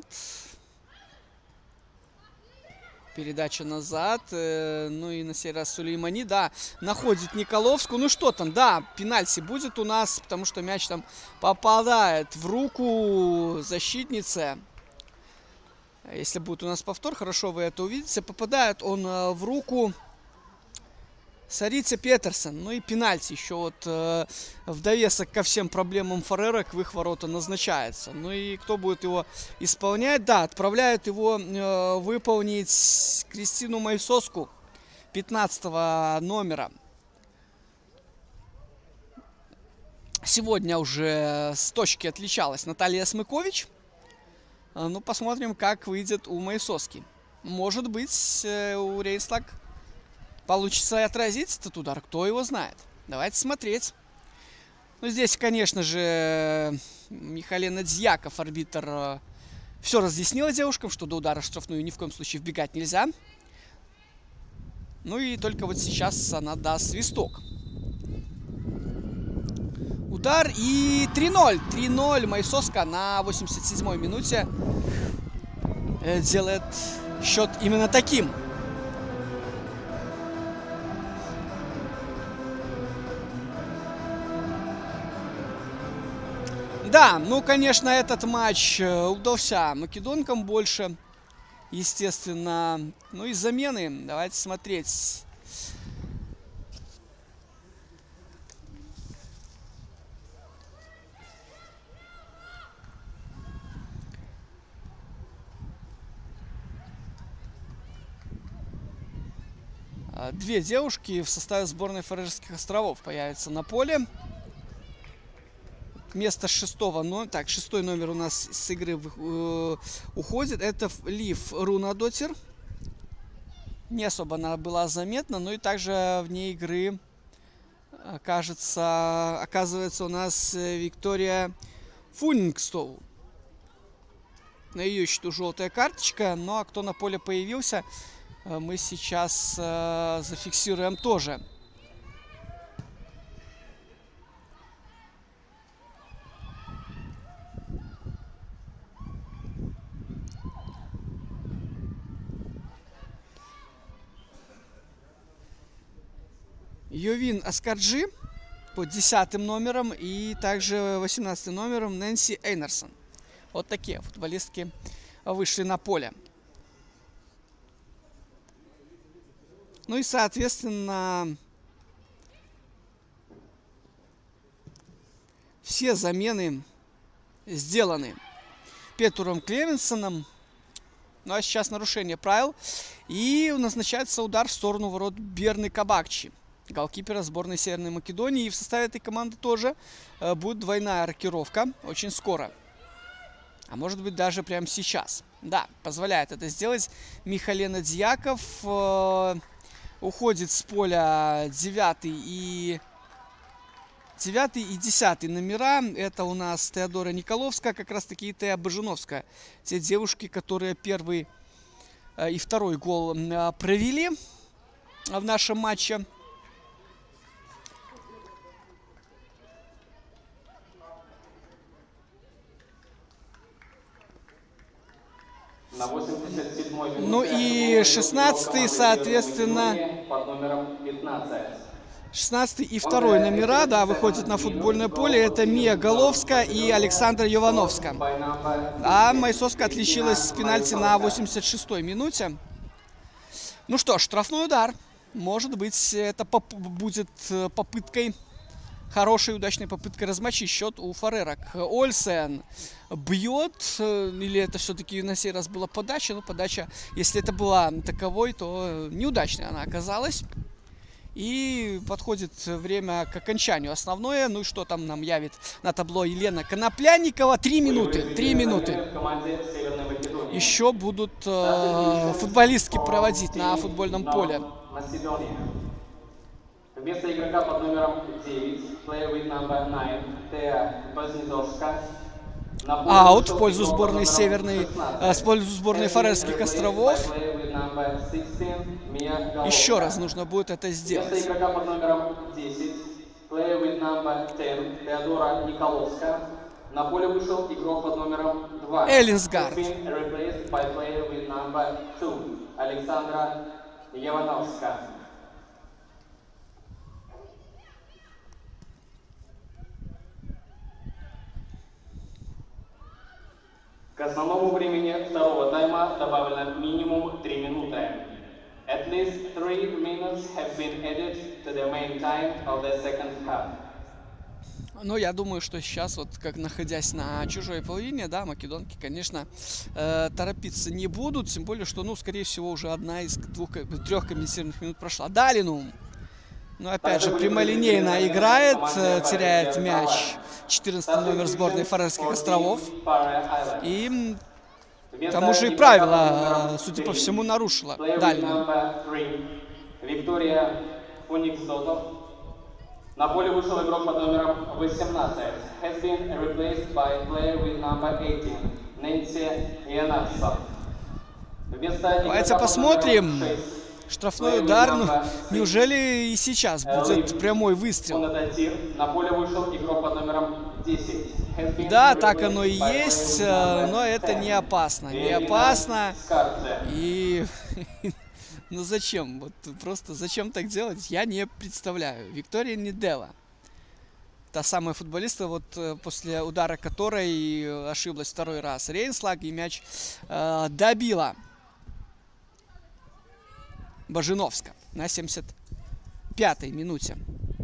Speaker 2: Передача назад. Э, ну и на сей раз Сулеймани, да, находит Николовскую. Ну что там, да, пенальти будет у нас, потому что мяч там попадает в руку защитницы. Если будет у нас повтор, хорошо вы это увидите. Попадает он э, в руку Сарица Петерсон. Ну и пенальти еще вот э, в довесок ко всем проблемам фарерок в их ворота назначается. Ну и кто будет его исполнять? Да, отправляют его э, выполнить Кристину Майсоску, пятнадцатого номера. Сегодня уже с точки отличалась Наталья Смыкович. Э, ну, посмотрим, как выйдет у Майсоски. Может быть, э, у Рейнслаг получится отразить этот удар, кто его знает. Давайте смотреть. Ну, здесь, конечно же, Михалена Дьяков, арбитр, все разъяснила девушкам, что до удара в штрафную ни в коем случае вбегать нельзя. Ну и только вот сейчас она даст свисток. Удар и три ноль. три ноль. Майсоска на восемьдесят седьмой минуте делает счет именно таким. Да, ну, конечно, этот матч удался македонкам больше, естественно. Ну и замены, давайте смотреть. Две девушки в составе сборной Фарерских островов появятся на поле. Место шестого, но так, шестой номер у нас с игры э, уходит. Это Лив Рунадотир. Не особо она была заметна, но и также вне игры, кажется, оказывается у нас Виктория Фунингстоу. На ее счету желтая карточка. Ну а кто на поле появился, мы сейчас э, зафиксируем тоже. Йовин Аскарджи под десятым номером и также восемнадцатым номером Нэнси Эйнерсон. Вот такие футболистки вышли на поле. Ну и, соответственно, все замены сделаны Петуром Клеменсоном. Ну а сейчас нарушение правил. И назначается удар в сторону ворот Берны Кабакчи, голкипера сборной Северной Македонии. И в составе этой команды тоже э, будет двойная рокировка очень скоро. А может быть даже прямо сейчас. Да, позволяет это сделать Михалена Дьяков. Э, уходит с поля девятый и... девятый и десятый номера. Это у нас Теодора Николовская, как раз таки и Тея Бажиновская. Те девушки, которые первый э, и второй гол э, провели в нашем матче.
Speaker 1: На восемьдесят седьмой минуте,
Speaker 2: ну и шестнадцатый, соответственно,
Speaker 1: под номером пятнадцать.
Speaker 2: шестнадцатый и второй номера, да, выходят на футбольное поле. Это Мия Головская и Александра Йовановская. А Майсоска отличилась с пенальти на восемьдесят шестой минуте. Ну что ж, штрафной удар. Может быть, это поп будет попыткой, хорошей удачной попыткой размочить счет у фарерок. Ольсен бьет, или это все-таки на сей раз была подача? Ну, подача, если это была таковой, то неудачной она оказалась. И подходит время к окончанию основное. Ну и что там нам явит на табло Елена Конопляникова? Три минуты. Три минуты. Еще будут э, футболистки проводить на футбольном поле.
Speaker 1: Вместо игрока под номером девять, player with number nine, Тея Бажиновская.
Speaker 2: Аут в пользу сборной Северной, э, в пользу сборной Фарерских островов. Еще раз нужно будет это сделать.
Speaker 1: Вместо игрока под номером десять, player with number ten, Теодора Николовская. На поле вышел игрок под номером два.
Speaker 2: Эллинсгард.
Speaker 1: Replaced by player with number two, Александра Ивановска. К основному времени второго тайма добавлено минимум три минуты. At least three minutes have been added to the main time of the second half.
Speaker 2: Ну, я думаю, что сейчас, вот как находясь на чужой половине, да, македонки, конечно, э, торопиться не будут, тем более, что, ну, скорее всего, уже одна из двух, трех компенсированных минут прошла. Далину, ну, опять же, прямолинейно играет, э, теряет мяч четырнадцатый номер сборной Фарерских островов. И к тому же и правила, судя по всему, нарушила Далину.
Speaker 1: Виктория Фуниксдотов. На поле вышел игрок под номером восемнадцать. Has been replaced by player with number eighteen. Нэнси Янаксов.
Speaker 2: Давайте посмотрим. Штрафной удар. Ну, неужели и сейчас будет прямой выстрел?
Speaker 1: На поле вышел игрок под номером десять.
Speaker 2: Да, так оно и есть, но это не опасно. Не опасно. И... Ну зачем? Вот просто зачем так делать, я не представляю. Виктория Неделла. Та самая футболистка, вот после удара которой ошиблась второй раз Рейнслаг, и мяч э, добила Божиновска на семьдесят пятой минуте.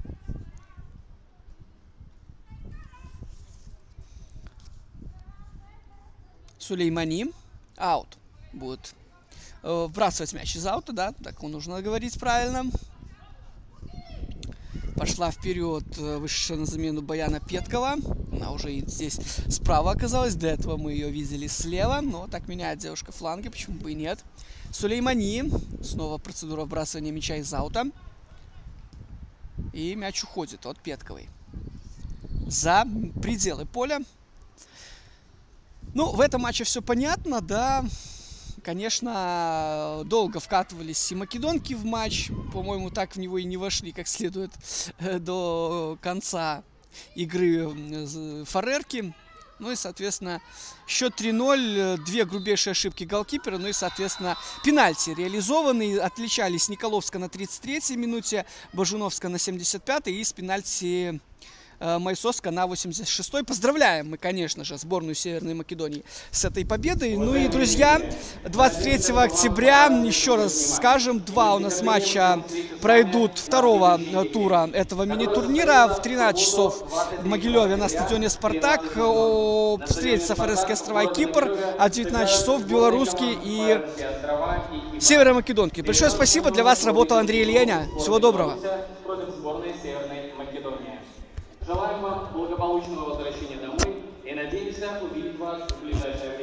Speaker 2: Сулеймани. Аут. Будет вбрасывать мяч из аута, да, так нужно говорить правильно. Пошла вперед вышедшая на замену Баяна Петкова. Она уже и здесь справа оказалась. До этого мы ее видели слева. Но так меняет девушка фланги, почему бы и нет. Сулеймани. Снова процедура вбрасывания мяча из аута. И мяч уходит от Петковой за пределы поля. Ну, в этом матче все понятно, да. Конечно, долго вкатывались и македонки в матч. По-моему, так в него и не вошли как следует до конца игры фарерки. Ну и, соответственно, счет три ноль, две грубейшие ошибки голкипера. Ну и, соответственно, пенальти реализованные. Отличались Николовска на тридцать третьей минуте, Божуновска на семьдесят пятой и с пенальти Майсовска на восемьдесят шестой. Поздравляем мы, конечно же, сборную Северной Македонии с этой победой. Ну и, друзья, двадцать третьего октября, еще раз скажем, два у нас матча пройдут второго тура этого мини-турнира. В тринадцать часов в Могилеве на стадионе «Спартак» встретятся Фарерские острова и Кипр, а в девятнадцать часов белорусские и северо-македонки. Большое спасибо, для вас работал Андрей Ильяня. Всего доброго.
Speaker 1: Желаем вам благополучного возвращения домой и надеемся увидеть вас в ближайшее время.